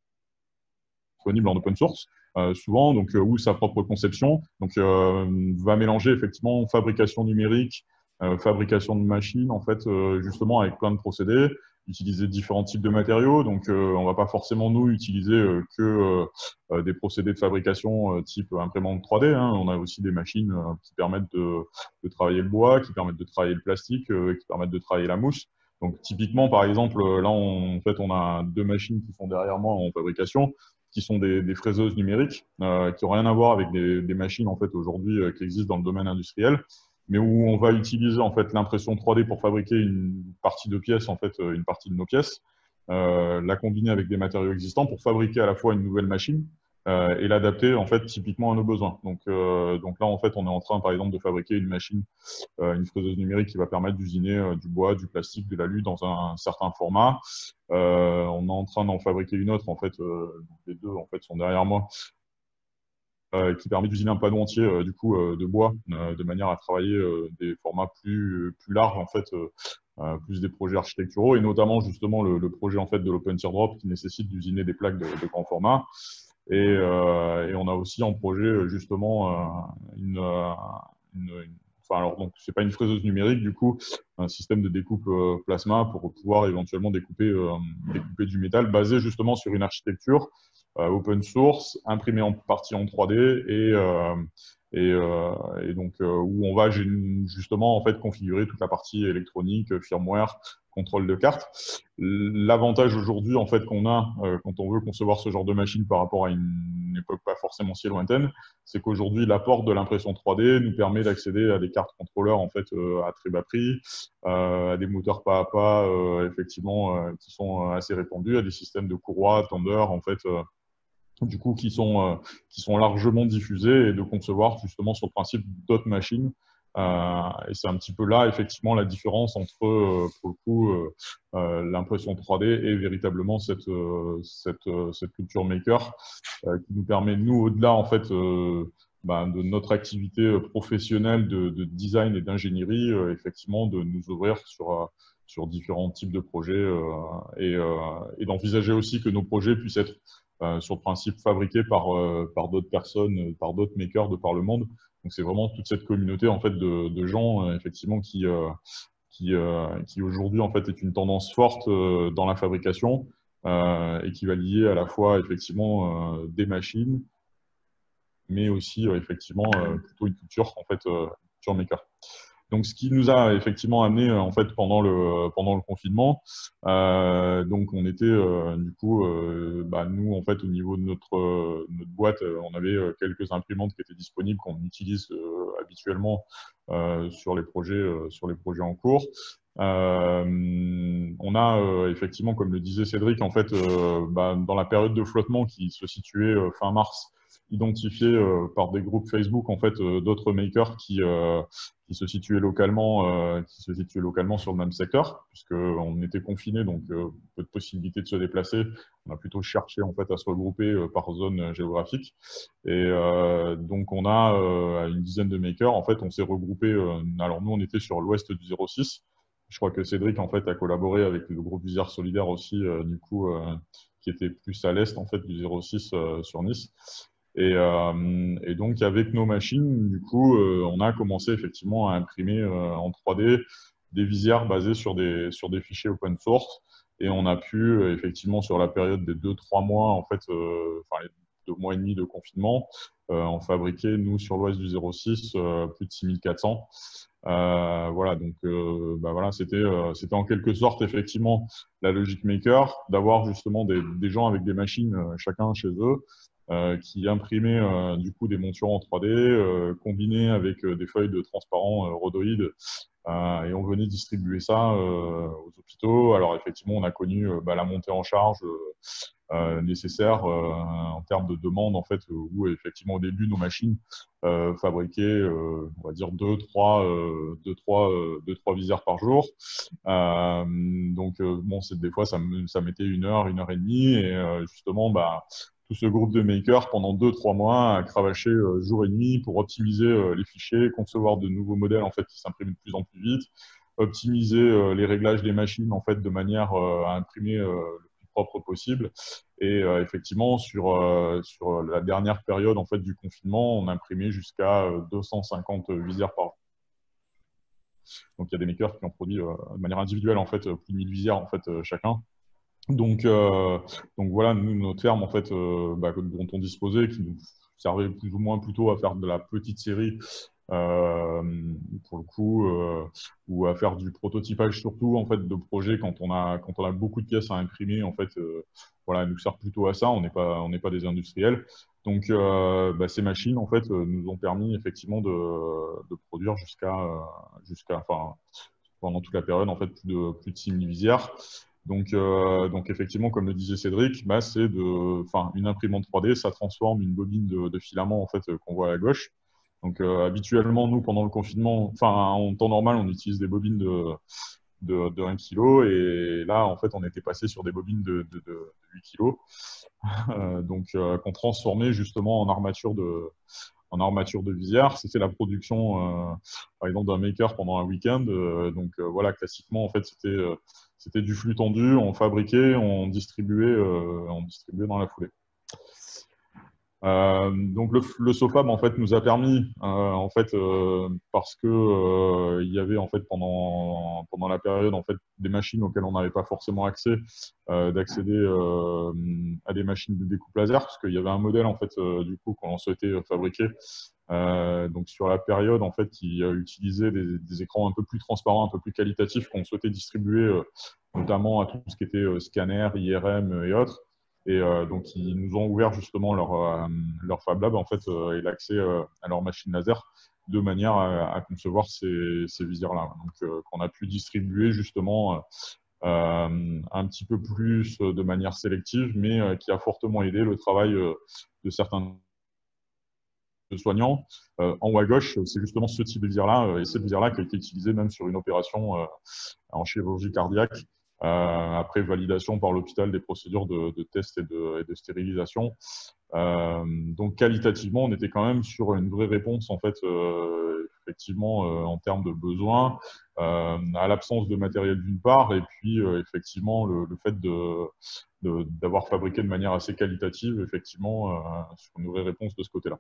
disponibles en open source, euh, souvent, donc euh, ou sa propre conception. Donc, euh, va mélanger effectivement fabrication numérique, euh, fabrication de machines, en fait, euh, justement avec plein de procédés. Utiliser différents types de matériaux, donc euh, on va pas forcément nous utiliser euh, que euh, des procédés de fabrication euh, type imprimante trois D, hein. On a aussi des machines euh, qui permettent de, de travailler le bois, qui permettent de travailler le plastique, euh, qui permettent de travailler la mousse. Donc typiquement, par exemple, là on, en fait on a deux machines qui sont derrière moi en fabrication, qui sont des, des fraiseuses numériques, euh, qui n'ont rien à voir avec des, des machines en fait aujourd'hui euh, qui existent dans le domaine industriel, mais où on va utiliser en fait l'impression trois D pour fabriquer une partie de pièces, en fait euh, une partie de nos pièces, euh, la combiner avec des matériaux existants pour fabriquer à la fois une nouvelle machine euh, et l'adapter en fait typiquement à nos besoins. Donc, euh, donc là en fait on est en train par exemple de fabriquer une machine, euh, une fraiseuse numérique qui va permettre d'usiner euh, du bois, du plastique, de l'alu dans un, un certain format. Euh, on est en train d'en fabriquer une autre en fait, euh, les deux en fait sont derrière moi. Euh, qui permet d'usiner un panneau entier euh, du coup euh, de bois euh, de manière à travailler euh, des formats plus plus larges en fait, euh, euh, plus des projets architecturaux et notamment justement le, le projet en fait de l'Open Teardrop qui nécessite d'usiner des plaques de, de grand format et, euh, et on a aussi en projet justement euh, une, une, une enfin alors donc c'est pas une fraiseuse numérique du coup, un système de découpe euh, plasma pour pouvoir éventuellement découper euh, découper du métal basé justement sur une architecture Euh, open source, imprimé en partie en trois D et, euh, et, euh, et donc euh, où on va justement en fait configurer toute la partie électronique, firmware, contrôle de carte. L'avantage aujourd'hui en fait qu'on a euh, quand on veut concevoir ce genre de machine par rapport à une époque pas forcément si lointaine, c'est qu'aujourd'hui l'apport de l'impression trois D nous permet d'accéder à des cartes contrôleurs en fait euh, à très bas prix, euh, à des moteurs pas à pas euh, effectivement euh, qui sont assez répandus, à des systèmes de courroie, tendeur en fait. Euh, du coup, qui sont, euh, qui sont largement diffusés et de concevoir justement sur le principe d'autres machines. Euh, et c'est un petit peu là, effectivement, la différence entre, euh, pour le coup, euh, euh, l'impression trois D et véritablement cette, euh, cette, euh, cette culture maker euh, qui nous permet, nous, au-delà, en fait, euh, ben, de notre activité professionnelle de, de design et d'ingénierie, euh, effectivement, de nous ouvrir sur, euh, sur différents types de projets euh, et, euh, et d'envisager aussi que nos projets puissent être Euh, sur le principe fabriqué par, euh, par d'autres personnes, euh, par d'autres makers de par le monde. Donc c'est vraiment toute cette communauté en fait de, de gens euh, effectivement qui, euh, qui, euh, qui aujourd'hui en fait est une tendance forte euh, dans la fabrication euh, et qui va lier à la fois effectivement euh, des machines, mais aussi euh, effectivement euh, plutôt une culture en fait euh, culture maker. Donc, ce qui nous a effectivement amené en fait pendant le pendant le confinement. Euh, donc, on était euh, du coup, euh, bah, nous en fait au niveau de notre euh, notre boîte, on avait quelques imprimantes qui étaient disponibles qu'on utilise euh, habituellement euh, sur les projets euh, sur les projets en cours. Euh, on a euh, effectivement, comme le disait Cédric, en fait, euh, bah, dans la période de flottement qui se situait euh, fin mars, identifié euh, par des groupes Facebook en fait euh, d'autres makers qui euh, qui se situaient localement euh, qui se situaient localement sur le même secteur puisque on était confinés, donc euh, peu de possibilités de se déplacer. On a plutôt cherché en fait à se regrouper euh, par zone géographique et euh, donc on a euh, une dizaine de makers en fait. On s'est regroupé. Euh, alors nous on était sur l'ouest du zéro six. Je crois que Cédric en fait a collaboré avec le groupe Visière Solidaire aussi euh, du coup euh, qui était plus à l'est en fait du zéro six euh, sur Nice. Et, euh, et donc, avec nos machines, du coup, euh, on a commencé effectivement à imprimer euh, en trois D des visières basées sur des, sur des fichiers open source. Et on a pu, euh, effectivement, sur la période des deux, trois mois, en fait, euh, enfin, les deux mois et demi de confinement, euh, en fabriquer, nous, sur l'ouest du zéro six, euh, plus de six mille quatre cents. Euh, voilà, donc euh, bah voilà, c'était euh, c'était en quelque sorte effectivement la logique maker, d'avoir justement des, des gens avec des machines euh, chacun chez eux, euh, qui imprimaient euh, du coup des montures en trois D, euh, combinées avec euh, des feuilles de transparent euh, rhodoïdes, euh, et on venait distribuer ça euh, aux hôpitaux. Alors effectivement, on a connu euh, bah, la montée en charge euh, euh, nécessaire euh, en termes de demande en fait, où effectivement au début nos machines euh, fabriquaient, euh, on va dire deux, trois, euh, deux, trois, euh, deux, trois visières par jour. Euh, donc euh, bon, c'est des fois ça, me, ça mettait une heure, une heure et demie, et euh, justement bah tout ce groupe de makers pendant deux, trois mois a cravaché euh, jour et nuit pour optimiser euh, les fichiers, concevoir de nouveaux modèles en fait qui s'impriment de plus en plus vite, optimiser euh, les réglages des machines en fait de manière euh, à imprimer euh, le plus propre possible. Et euh, effectivement, sur euh, sur la dernière période en fait du confinement, on imprimait jusqu'à euh, deux cent cinquante visières par jour. Donc il y a des makers qui ont produit euh, de manière individuelle en fait plus de mille visières en fait euh, chacun. Donc, euh, donc voilà, nous, notre ferme, en fait, euh, bah, dont on disposait, qui nous servait plus ou moins plutôt à faire de la petite série, euh, pour le coup, euh, ou à faire du prototypage surtout en fait de projets quand on a quand on a beaucoup de pièces à imprimer en fait, euh, voilà, elles nous servent plutôt à ça. On n'est pas on n'est pas des industriels, donc euh, bah, ces machines en fait nous ont permis effectivement de, de produire jusqu'à jusqu'à enfin pendant toute la période en fait plus de plus de six mille visières. Donc, euh, donc effectivement, comme le disait Cédric, bah, c'est de, enfin, une imprimante trois D, ça transforme une bobine de, de filament en fait qu'on voit à gauche. Donc euh, habituellement, nous pendant le confinement, enfin en temps normal, on utilise des bobines de, de, de un kilo, et là en fait, on était passé sur des bobines de, de, de huit kilos, euh, donc euh, qu'on transformait justement en armature de en armature de visière. C'était la production, euh, par exemple, d'un maker pendant un week-end. Euh, donc euh, voilà, classiquement, en fait, c'était euh, c'était du flux tendu, on fabriquait, on distribuait, euh, on distribuait dans la foulée. Euh, donc le, le SOFAB en fait nous a permis, euh, en fait, euh, parce que euh, il y avait en fait pendant pendant la période en fait des machines auxquelles on n'avait pas forcément accès, euh, d'accéder euh, à des machines de découpe laser, parce qu'il y avait un modèle en fait euh, du coup qu'on souhaitait fabriquer. Euh, donc sur la période en fait qui euh, utilisait des, des écrans un peu plus transparents, un peu plus qualitatifs qu'on souhaitait distribuer, euh, notamment à tout ce qui était euh, scanner, I R M et autres. Et euh, donc, ils nous ont ouvert justement leur, euh, leur Fab Lab en fait, euh, et l'accès euh, à leur machine laser de manière à, à concevoir ces, ces visières-là. Donc, euh, qu'on a pu distribuer justement euh, un petit peu plus de manière sélective, mais euh, qui a fortement aidé le travail euh, de certains soignants. Euh, en haut à gauche, c'est justement ce type de visière-là, euh, et cette visière-là qui a été utilisée même sur une opération euh, en chirurgie cardiaque, Euh, après validation par l'hôpital des procédures de, de tests et de, et de stérilisation. Euh, donc qualitativement, on était quand même sur une vraie réponse en fait, euh, effectivement euh, en termes de besoins, euh, à l'absence de matériel d'une part, et puis euh, effectivement le, le fait de d'avoir fabriqué de manière assez qualitative, effectivement, euh, sur une vraie réponse de ce côté-là.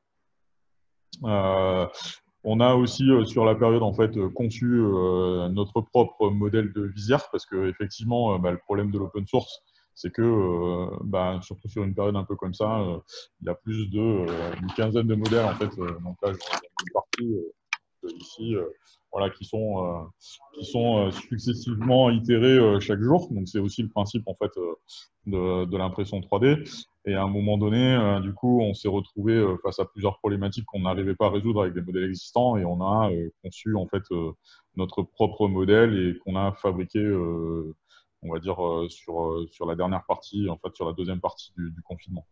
Euh, On a aussi, euh, sur la période, en fait, euh, conçu euh, notre propre modèle de visière, parce que effectivement, euh, bah, le problème de l'open source, c'est que, euh, bah, surtout sur une période un peu comme ça, euh, il y a plus de euh, une quinzaine de modèles, en fait. Euh, donc là, j'en ai une partie euh, ici, euh, voilà, qui sont, euh, qui sont euh, successivement itérés euh, chaque jour. Donc c'est aussi le principe, en fait, euh, de, de l'impression trois D. Et à un moment donné, euh, du coup, on s'est retrouvé euh, face à plusieurs problématiques qu'on n'arrivait pas à résoudre avec des modèles existants, et on a euh, conçu en fait euh, notre propre modèle, et qu'on a fabriqué, euh, on va dire, euh, sur, euh, sur la dernière partie, en fait, sur la deuxième partie du, du confinement.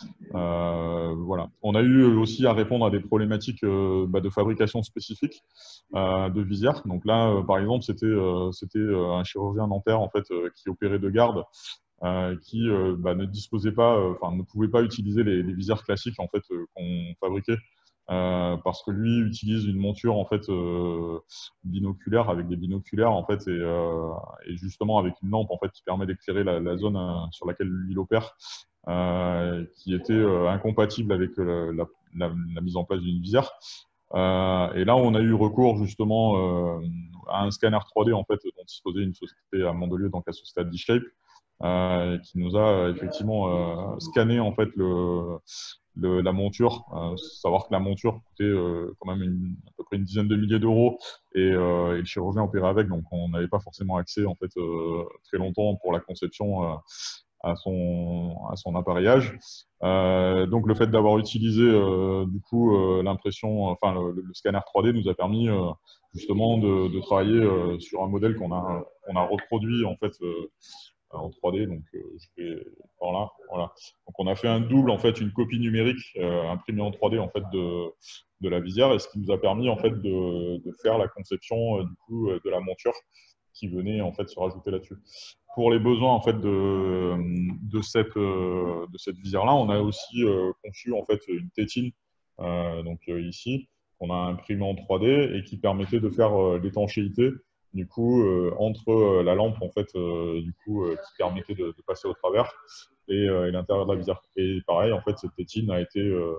Euh, voilà. On a eu aussi à répondre à des problématiques euh, bah, de fabrication spécifique euh, de visières. Donc là, euh, par exemple, c'était euh, c'était euh, un chirurgien dentaire en fait euh, qui opérait de garde, euh, qui euh, bah, ne disposait pas, enfin euh, ne pouvait pas utiliser les, les visières classiques en fait euh, qu'on fabriquait, euh, parce que lui utilise une monture en fait euh, binoculaire, avec des binoculaires en fait, et, euh, et justement avec une lampe en fait qui permet d'éclairer la, la zone euh, sur laquelle il opère, euh, qui était euh, incompatible avec euh, la, la, la mise en place d'une visière. Euh, et là, on a eu recours justement euh, à un scanner trois D en fait dont disposait une société à Mandelieu, donc la société D-Shape, euh, qui nous a euh, effectivement euh, scanné en fait le, le, la monture. Euh, savoir que la monture coûtait euh, quand même une, à peu près une dizaine de milliers d'euros, et, euh, et le chirurgien opérait avec, donc on n'avait pas forcément accès en fait euh, très longtemps pour la conception euh, à son, à son appareillage. Euh, donc le fait d'avoir utilisé euh, du coup euh, l'impression, enfin le, le scanner trois D nous a permis euh, justement de, de travailler euh, sur un modèle qu'on a, qu'on a reproduit en fait euh, en trois D. Donc euh, je vais par là, voilà. Donc on a fait un double en fait, une copie numérique euh, imprimée en trois D en fait de, de la visière, et ce qui nous a permis en fait de, de faire la conception euh, du coup euh, de la monture qui venait en fait se rajouter là-dessus. Pour les besoins en fait de, de cette, euh, de cette visière-là, on a aussi euh, conçu en fait une tétine, euh, donc euh, ici, qu'on a imprimée en trois D et qui permettait de faire euh, l'étanchéité du coup euh, entre euh, la lampe en fait, euh, du coup euh, qui permettait de, de passer au travers, et, euh, et l'intérieur de la visière. Et pareil, en fait, cette tétine a été euh,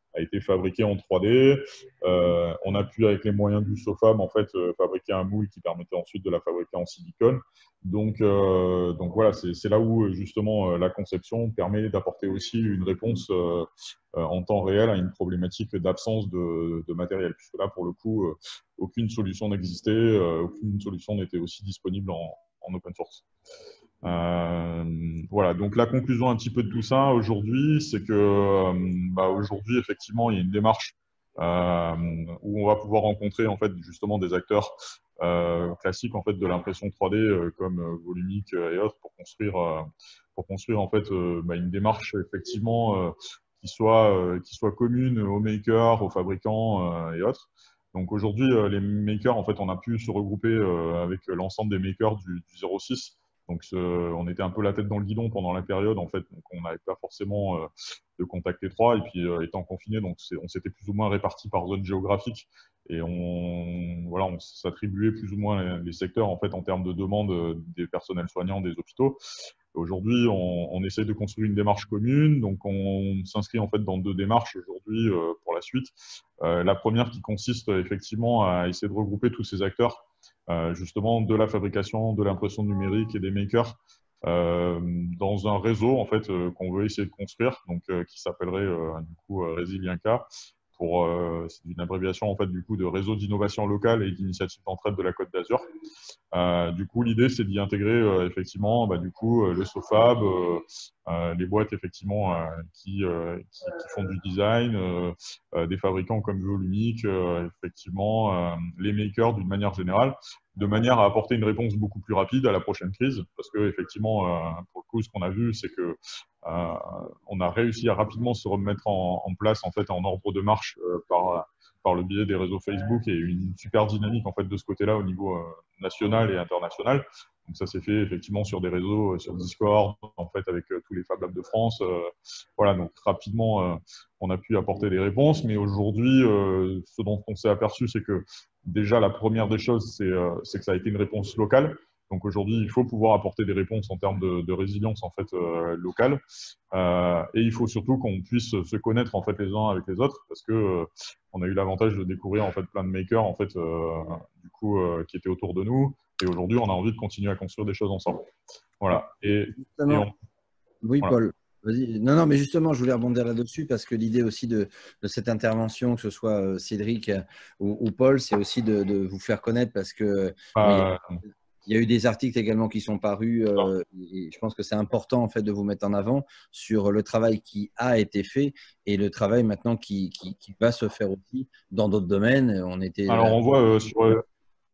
a été fabriqué en trois D. Euh, on a pu, avec les moyens du SOFAB, en fait, euh, fabriquer un moule qui permettait ensuite de la fabriquer en silicone. Donc, euh, donc voilà, c'est là où justement la conception permet d'apporter aussi une réponse euh, en temps réel à une problématique d'absence de, de matériel. Puisque là, pour le coup, euh, aucune solution n'existait, euh, aucune solution n'était aussi disponible en, en open source. Euh, voilà, donc la conclusion un petit peu de tout ça aujourd'hui, c'est que euh, bah, aujourd'hui, effectivement, il y a une démarche euh, où on va pouvoir rencontrer en fait justement des acteurs euh, classiques en fait de l'impression trois D euh, comme euh, Volumic euh, et autres pour construire euh, pour construire en fait euh, bah, une démarche effectivement euh, qui soit euh, qui soit commune aux makers, aux fabricants euh, et autres. Donc aujourd'hui, euh, les makers, en fait, on a pu se regrouper euh, avec l'ensemble des makers du, du zéro six. Donc, ce, on était un peu la tête dans le guidon pendant la période, en fait, donc on n'avait pas forcément euh, de contact étroit. Et puis, euh, étant confiné, donc on s'était plus ou moins répartis par zone géographique et on, voilà, on s'attribuait plus ou moins les, les secteurs, en fait, en termes de demande euh, des personnels soignants des hôpitaux. Aujourd'hui, on, on essaye de construire une démarche commune, donc on s'inscrit en fait dans deux démarches aujourd'hui euh, pour la suite. Euh, la première qui consiste effectivement à essayer de regrouper tous ces acteurs, euh, justement de la fabrication, de l'impression numérique et des makers, euh, dans un réseau en fait euh, qu'on veut essayer de construire, donc euh, qui s'appellerait euh, du coup euh, Resilienca. Pour, euh, c'est une abréviation en fait du coup de réseau d'innovation locale et d'initiative d'entraide de la Côte d'Azur. Euh, du coup, l'idée c'est d'y intégrer euh, effectivement bah, du coup euh, le SOFAB, euh, euh, les boîtes effectivement euh, qui, euh, qui, qui font du design, euh, euh, des fabricants comme Volumic, euh, effectivement euh, les makers d'une manière générale, de manière à apporter une réponse beaucoup plus rapide à la prochaine crise, parce que effectivement euh, pour le coup ce qu'on a vu c'est que euh, on a réussi à rapidement se remettre en, en place en fait en ordre de marche euh, par par le biais des réseaux Facebook et une super dynamique en fait de ce côté-là au niveau euh, national et international. Donc ça s'est fait effectivement sur des réseaux, euh, sur Discord, en fait avec euh, tous les Fab Labs de France. Euh, voilà, donc rapidement euh, on a pu apporter des réponses, mais aujourd'hui, euh, ce dont on s'est aperçu, c'est que déjà la première des choses, c'est euh, que ça a été une réponse locale. Donc aujourd'hui, il faut pouvoir apporter des réponses en termes de, de résilience en fait euh, locale, euh, et il faut surtout qu'on puisse se connaître en fait les uns avec les autres, parce que euh, on a eu l'avantage de découvrir en fait plein de makers en fait euh, du coup euh, qui étaient autour de nous, et aujourd'hui, on a envie de continuer à construire des choses ensemble. Voilà. Et, et on... Oui, voilà. Paul. Vas-y. Non, non, mais justement, je voulais rebondir là-dessus parce que l'idée aussi de, de cette intervention, que ce soit euh, Cédric euh, ou, ou Paul, c'est aussi de, de vous faire connaître parce que bon, il y a, Euh, il y a eu des articles également qui sont parus euh, et je pense que c'est important en fait de vous mettre en avant sur le travail qui a été fait et le travail maintenant qui, qui, qui va se faire aussi dans d'autres domaines. On était alors, là. on voit euh, sur, euh,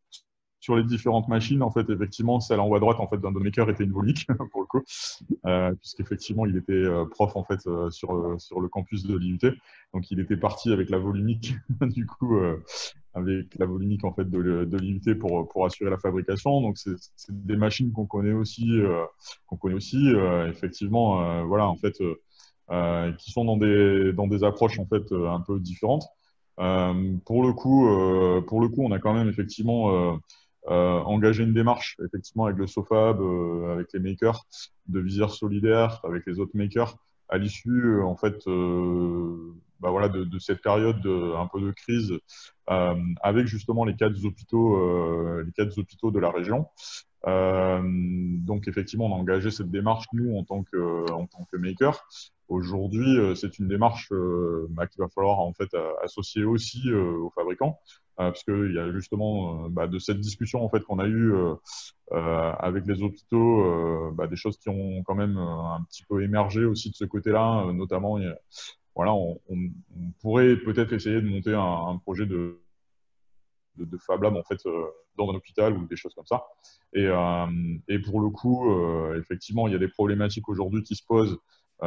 sur les différentes machines, en fait, effectivement, celle en haut à droite, en fait, d'un de mes makers était une Volumic, pour le coup, euh, puisqu'effectivement, il était euh, prof, en fait, euh, sur, euh, sur le campus de l'I U T. Donc, il était parti avec la Volumic, du coup, euh, avec la Volumic, en fait, de, de l'I U T pour, pour assurer la fabrication. Donc, c'est des machines qu'on connaît aussi, euh, qu'on connaît aussi, euh, effectivement, euh, voilà, en fait, euh, euh, qui sont dans des, dans des approches, en fait, euh, un peu différentes. Euh, pour le coup, euh, pour le coup, on a quand même, effectivement, euh, Euh, engager une démarche effectivement avec le SOFAB, euh, avec les makers de visière solidaire, avec les autres makers à l'issue euh, en fait euh, bah voilà, de, de cette période de, un peu de crise euh, avec justement les quatre hôpitaux, euh, les quatre hôpitaux de la région. Euh, donc effectivement, on a engagé cette démarche nous en tant que, en tant que maker. Aujourd'hui, euh, c'est une démarche euh, bah, qu'il va falloir en fait associer aussi euh, aux fabricants, euh, parce qu'il y a justement euh, bah, de cette discussion en fait qu'on a eue euh, euh, avec les hôpitaux, euh, bah, des choses qui ont quand même euh, un petit peu émergé aussi de ce côté-là, euh, notamment. Il y a, voilà, on, on, on pourrait peut-être essayer de monter un, un projet de de, de Fab Lab en fait euh, dans un hôpital ou des choses comme ça. Et, euh, et pour le coup, euh, effectivement, il y a des problématiques aujourd'hui qui se posent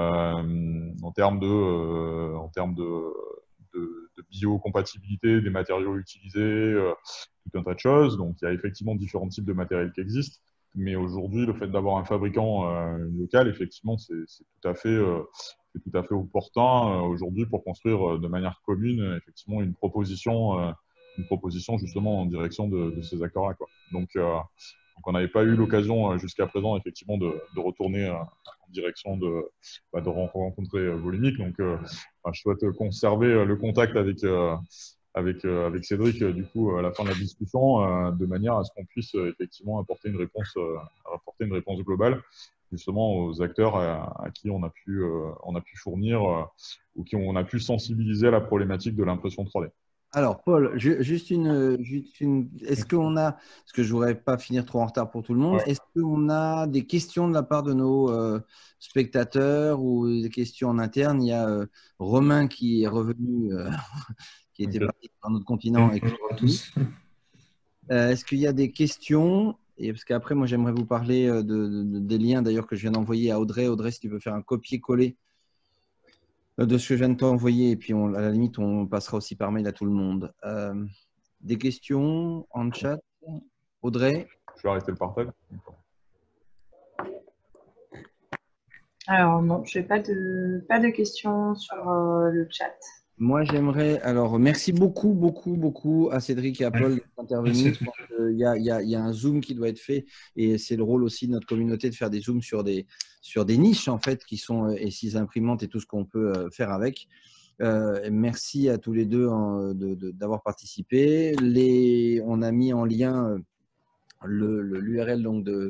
euh, en termes de, euh, en termes de, de, de biocompatibilité des matériaux utilisés, euh, tout un tas de choses. Donc, il y a effectivement différents types de matériel qui existent. Mais aujourd'hui, le fait d'avoir un fabricant euh, local, effectivement, c'est tout à fait, euh, c'est tout à fait opportun euh, aujourd'hui pour construire euh, de manière commune, effectivement, une proposition. Euh, une proposition justement en direction de, de ces acteurs-là. Donc, euh, donc, on n'avait pas eu l'occasion euh, jusqu'à présent, effectivement, de, de retourner euh, en direction de, bah, de rencontrer euh, Volumic. Donc, euh, enfin, je souhaite conserver euh, le contact avec, euh, avec, euh, avec Cédric, euh, du coup, à la fin de la discussion, euh, de manière à ce qu'on puisse euh, effectivement apporter une réponse, euh, apporter une réponse globale, justement, aux acteurs à, à qui on a pu, euh, on a pu fournir euh, ou qui on a pu sensibiliser à la problématique de l'impression trois D. Alors, Paul, ju- juste une, juste une, est-ce qu'on a, parce que je ne voudrais pas finir trop en retard pour tout le monde, Ouais. est-ce qu'on a des questions de la part de nos euh, spectateurs ou des questions en interne? Il y a euh, Romain qui est revenu, euh, qui était Ok. parti sur notre continent. Et qui est Bonjour à revenu. tous. Euh, est-ce qu'il y a des questions? Et parce qu'après, moi, j'aimerais vous parler euh, de, de- des liens d'ailleurs que je viens d'envoyer à Audrey. Audrey, si tu peux faire un copier-coller de ce que je viens de t'envoyer, et puis on, à la limite, on passera aussi par mail à tout le monde. Euh, des questions en chat? Audrey? Je vais arrêter le partage. Alors non, je n'ai pas de, pas de questions sur euh, le chat. Moi, j'aimerais. Alors, merci beaucoup, beaucoup, beaucoup à Cédric et à Paul d'être intervenus. Merci. Je pense qu'il y a, il y a- il y a un Zoom qui doit être fait et c'est le rôle aussi de notre communauté de faire des Zooms sur des, sur des niches, en fait, qui sont et six imprimantes et tout ce qu'on peut euh, faire avec. Euh, et merci à tous les deux hein, de- de- d'avoir participé. Les, on a mis en lien euh, le, le- l'U R L donc de,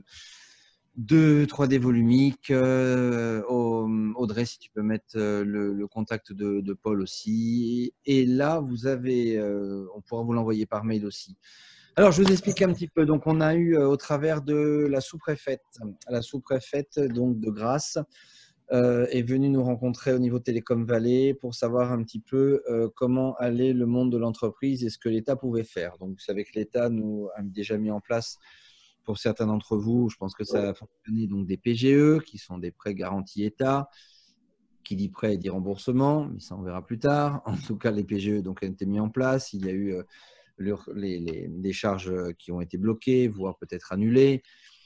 de trois D Volumic. Euh, Audrey, si tu peux mettre euh, le, le contact de, de Paul aussi. Et là, vous avez, euh, on pourra vous l'envoyer par mail aussi. Alors, je vous explique un petit peu. Donc, on a eu euh, au travers de la sous-préfète, la sous-préfète donc de Grasse, euh, est venue nous rencontrer au niveau de Télécom Valley pour savoir un petit peu euh, comment allait le monde de l'entreprise et ce que l'État pouvait faire. Donc, vous savez que l'État nous a déjà mis en place, pour certains d'entre vous, je pense que ça a fonctionné, donc des P G E, qui sont des prêts garantis État. Qui dit prêt dit remboursement, mais ça on verra plus tard. En tout cas, les P G E donc, ont été mis en place. Il y a eu euh, le, les, les, des charges qui ont été bloquées, voire peut-être annulées.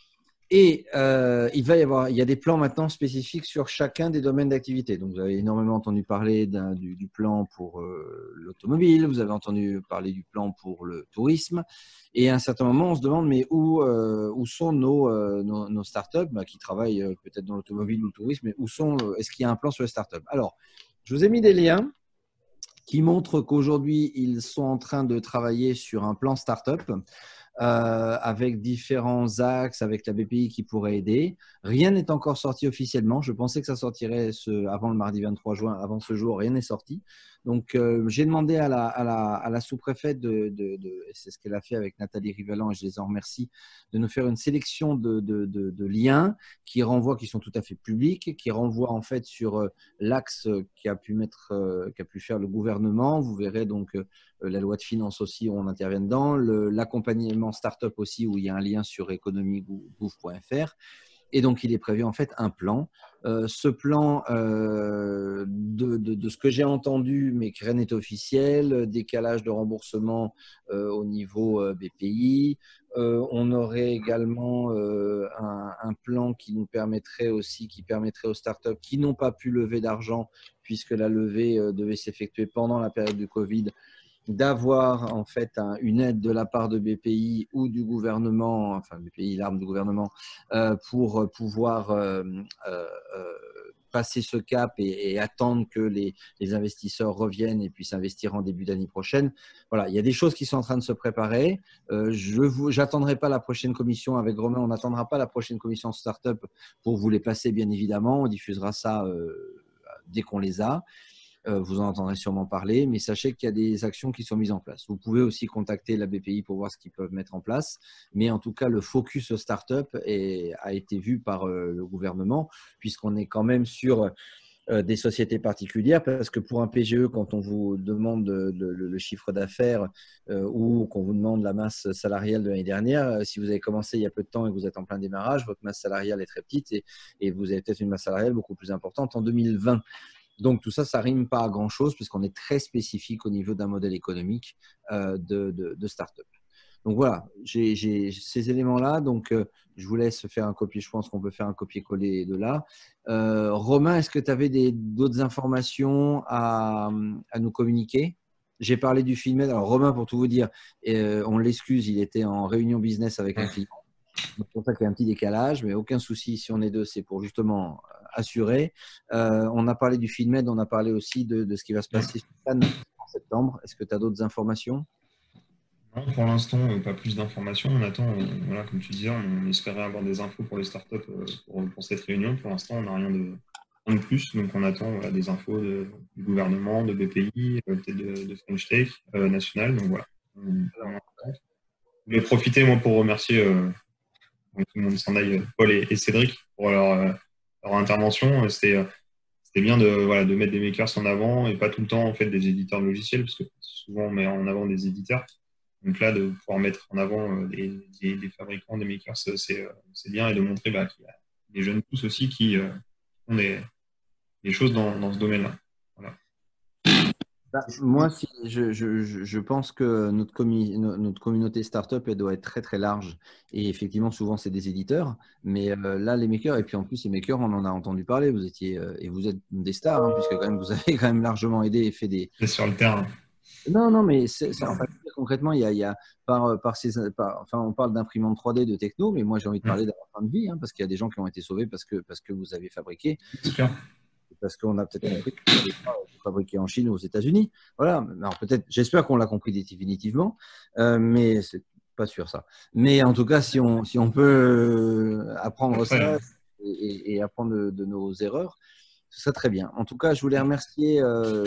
Et euh, il va y avoir, il y a des plans maintenant spécifiques sur chacun des domaines d'activité. Donc, vous avez énormément entendu parler d'un, du, du plan pour euh, l'automobile, vous avez entendu parler du plan pour le tourisme. Et à un certain moment, on se demande, mais où, euh, où sont nos, euh, nos, nos startups bah, qui travaillent euh, peut-être dans l'automobile ou le tourisme, mais où sont, euh, est-ce qu'il y a un plan sur les startups? Alors, je vous ai mis des liens qui montrent qu'aujourd'hui, ils sont en train de travailler sur un plan startup. Euh, avec différents axes, avec la B P I qui pourrait aider. Rien n'est encore sorti officiellement. Je pensais que ça sortirait ce, avant le mardi vingt-trois juin, avant ce jour, rien n'est sorti. Donc, euh, j'ai demandé à la, à la, à la sous-préfète, de, de, de, c'est ce qu'elle a fait avec Nathalie Rivalan, et je les en remercie, de nous faire une sélection de, de, de, de liens qui renvoient, qui sont tout à fait publics, qui renvoient en fait sur l'axe qu'a pu, mettre, qu'a pu faire le gouvernement. Vous verrez donc euh, la loi de finances aussi, où on intervient dedans, le, l'accompagnement start-up aussi, où il y a un lien sur économie gouv point F R. Et donc, il est prévu en fait un plan. Euh, ce plan, euh, de, de, de ce que j'ai entendu, mais que rien n'est officiel, décalage de remboursement euh, au niveau euh, B P I. Euh, on aurait également euh, un, un plan qui nous permettrait aussi, qui permettrait aux startups qui n'ont pas pu lever d'argent, puisque la levée euh, devait s'effectuer pendant la période du Covid, d'avoir en fait un, une aide de la part de B P I ou du gouvernement, enfin B P I, l'arme du gouvernement, euh, pour pouvoir euh, euh, passer ce cap et, et attendre que les, les investisseurs reviennent et puissent investir en début d'année prochaine. Voilà, il y a des choses qui sont en train de se préparer. Euh, je n'attendrai pas la prochaine commission avec Romain, on n'attendra pas la prochaine commission Startup pour vous les passer, bien évidemment. On diffusera ça euh, dès qu'on les a. Euh, vous en entendrez sûrement parler, mais sachez qu'il y a des actions qui sont mises en place. Vous pouvez aussi contacter la B P I pour voir ce qu'ils peuvent mettre en place, mais en tout cas, le focus start-up est, a été vu par euh, le gouvernement, puisqu'on est quand même sur euh, des sociétés particulières, parce que pour un P G E, quand on vous demande de, de, le, le chiffre d'affaires euh, ou qu'on vous demande la masse salariale de l'année dernière, euh, si vous avez commencé il y a peu de temps et que vous êtes en plein démarrage, votre masse salariale est très petite et, et vous avez peut-être une masse salariale beaucoup plus importante en deux mille vingt. Donc, tout ça, ça ne rime pas à grand-chose puisqu'on est très spécifique au niveau d'un modèle économique euh, de, de, de start-up. Donc, voilà, j'ai, j'ai ces éléments-là. Donc, euh, je vous laisse faire un copier. Je pense qu'on peut faire un copier-coller de là. Euh, Romain, est-ce que tu avais des, d'autres informations à, à nous communiquer? J'ai parlé du Filmed. Alors, Romain, pour tout vous dire, euh, on l'excuse, il était en réunion business avec un client. Donc, c'est pour ça qu'il y a un petit décalage, mais aucun souci. Si on est deux, c'est pour justement assuré. Euh, on a parlé du FeedMed, on a parlé aussi de, de ce qui va se passer sur Cannes en septembre. Est-ce que tu as d'autres informations? Non, pour l'instant, euh, pas plus d'informations. On attend, euh, voilà, comme tu disais, on, on espérait avoir des infos pour les startups euh, pour, pour cette réunion. Pour l'instant, on n'a rien de, rien de plus. Donc, on attend voilà, des infos de, du gouvernement, de B P I, euh, peut-être de, de French Tech euh, National. Donc, voilà. On, on attend. Je vais profiter, moi, pour remercier euh, tout le monde s'en aille, Paul et, et Cédric, pour leur, euh, leur intervention. C'était euh, c'était bien de, voilà, de mettre des makers en avant et pas tout le temps en fait, des éditeurs de logiciels, parce que souvent, on met en avant des éditeurs. Donc là, de pouvoir mettre en avant euh, des, des, des fabricants, des makers, c'est euh, bien, et de montrer bah, qu'il y a des jeunes pousses aussi qui euh, font des, des choses dans, dans ce domaine-là. Voilà. Bah, moi, si, je, je, je pense que notre, commu notre communauté startup, elle doit être très très large. Et effectivement, souvent, c'est des éditeurs. Mais euh, là, les makers, et puis en plus, les makers, on en a entendu parler. Vous étiez, euh, et vous êtes des stars, hein, puisque quand même, vous avez quand même largement aidé et fait des… C'est sur le terrain. Non, non, mais ça, enfin, concrètement, il y a, il y a par, par ces, par, enfin, on parle d'imprimantes trois D, de techno, mais moi j'ai envie de parler de la fin de vie, hein, parce qu'il y a des gens qui ont été sauvés parce que, parce que vous avez fabriqué, parce qu'on a peut-être compris que vous n'avez pas fabriqué en Chine ou aux États-Unis. Voilà. Alors peut-être, j'espère qu'on l'a compris définitivement, euh, mais c'est pas sûr ça. Mais en tout cas, si on, si on peut apprendre ça et, et apprendre de, de nos erreurs, ce serait très bien. En tout cas, je voulais remercier. Euh,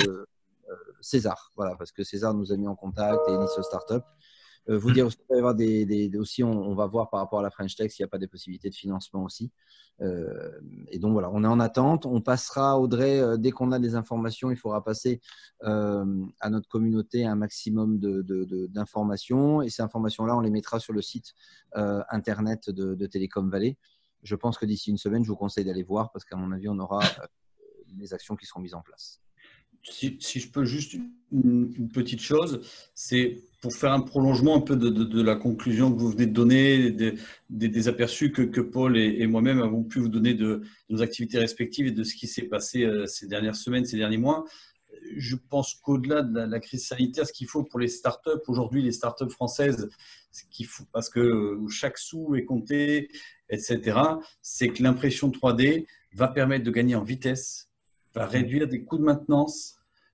César, voilà, parce que César nous a mis en contact et Inicio Startup. Euh, vous dire aussi, il va y avoir des, des, aussi on, on va voir par rapport à la French Tech s'il n'y a pas des possibilités de financement aussi. Euh, et donc voilà, on est en attente. On passera, Audrey, euh, dès qu'on a des informations, il faudra passer euh, à notre communauté un maximum d'informations. De, de, de, et ces informations-là, on les mettra sur le site euh, internet de, de Télécom Vallée. Je pense que d'ici une semaine, je vous conseille d'aller voir parce qu'à mon avis, on aura euh, des actions qui seront mises en place. Si, si je peux juste une, une petite chose, c'est pour faire un prolongement un peu de, de, de la conclusion que vous venez de donner, des, des, des aperçus que, que Paul et, et moi-même avons pu vous donner de, de nos activités respectives et de ce qui s'est passé euh, ces dernières semaines, ces derniers mois. Je pense qu'au-delà de la, la crise sanitaire, ce qu'il faut pour les startups, aujourd'hui les startups françaises, ce qu'il faut, parce que euh, chaque sou est compté, et cetera, c'est que l'impression trois D va permettre de gagner en vitesse, va réduire des coûts de maintenance.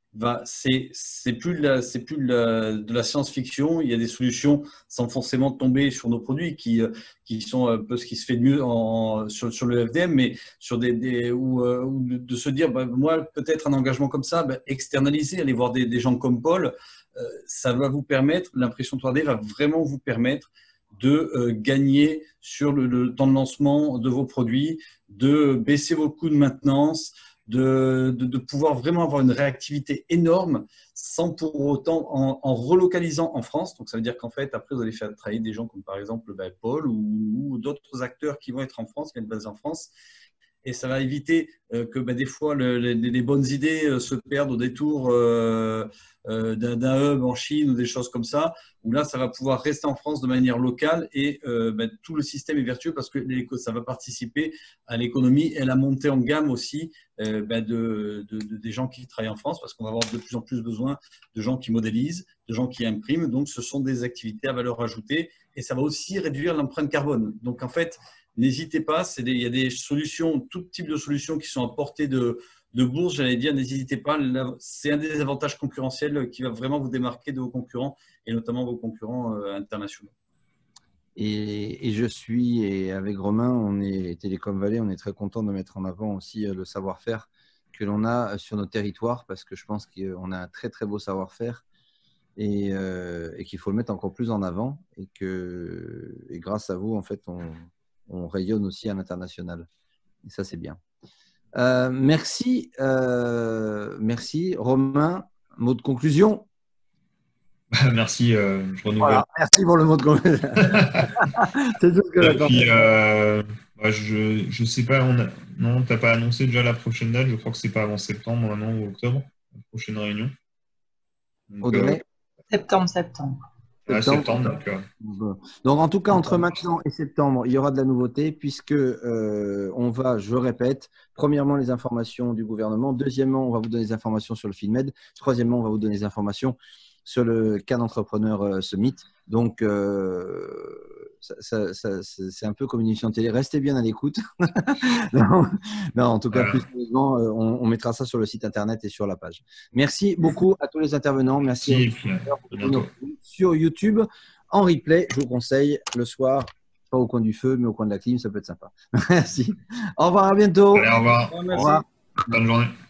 C'est plus, de la, plus de la, de la science-fiction. Il y a des solutions sans forcément tomber sur nos produits qui, qui sont un peu ce qui se fait de mieux en, sur, sur le F D M, mais sur des, des ou, ou de, de se dire, bah, moi, peut-être un engagement comme ça, bah, externaliser, aller voir des, des gens comme Paul, euh, ça va vous permettre, l'impression trois D va vraiment vous permettre de euh, gagner sur le, le temps de lancement de vos produits, de baisser vos coûts de maintenance, De, de, de pouvoir vraiment avoir une réactivité énorme sans pour autant en, en relocalisant en France. Donc, ça veut dire qu'en fait, après, vous allez faire travailler des gens comme par exemple ben, Paul ou, ou d'autres acteurs qui vont être en France, qui vont être basés en France. Et ça va éviter euh, que ben, des fois, le, les, les bonnes idées euh, se perdent au détour euh, euh, d'un hub en Chine ou des choses comme ça, où là, ça va pouvoir rester en France de manière locale et euh, ben, tout le système est vertueux parce que ça va participer à l'économie et à la montée en gamme aussi euh, ben, de, de, de, des gens qui travaillent en France parce qu'on va avoir de plus en plus besoin de gens qui modélisent, de gens qui impriment. Donc, ce sont des activités à valeur ajoutée et ça va aussi réduire l'empreinte carbone. Donc, en fait, n'hésitez pas, des, il y a des solutions, tout type de solutions qui sont à portée de, de bourse, j'allais dire, n'hésitez pas, c'est un des avantages concurrentiels qui va vraiment vous démarquer de vos concurrents et notamment vos concurrents euh, internationaux. Et, et je suis, et avec Romain, on est Télécom Vallée, on est très content de mettre en avant aussi le savoir-faire que l'on a sur nos territoires parce que je pense qu'on a un très très beau savoir-faire et, euh, et qu'il faut le mettre encore plus en avant et que et grâce à vous, en fait, on on rayonne aussi à l'international. Et ça, c'est bien. Euh, merci. Euh, merci. Romain, mot de conclusion? Merci, euh, je renouvelle. Voilà, merci pour le mot de conclusion. C'est tout ce que j'attends. Euh, bah, je ne sais pas, on a... non, tu n'as pas annoncé déjà la prochaine date. Je crois que ce n'est pas avant septembre maintenant ou octobre, la prochaine réunion. Donc, Audrey euh... Septembre, septembre. Ah, septembre, d'accord. Donc, en tout cas, entre maintenant et septembre, il y aura de la nouveauté puisque euh, on va, je répète, premièrement, les informations du gouvernement. Deuxièmement, on va vous donner des informations sur le FeedMed. Troisièmement, on va vous donner des informations sur le Cannes Entrepreneur Summit. Donc, euh, ça, ça, ça, c'est un peu comme une émission de télé. Restez bien à l'écoute. non, non, en tout cas, voilà. Plus sérieusement, on, on mettra ça sur le site internet et sur la page. Merci beaucoup à tous les intervenants. Merci Merci. Sur YouTube en replay. Je vous conseille le soir, pas au coin du feu, mais au coin de la clim, ça peut être sympa. Merci. Au revoir, à bientôt. Allez, au revoir. Au revoir. Bonne journée.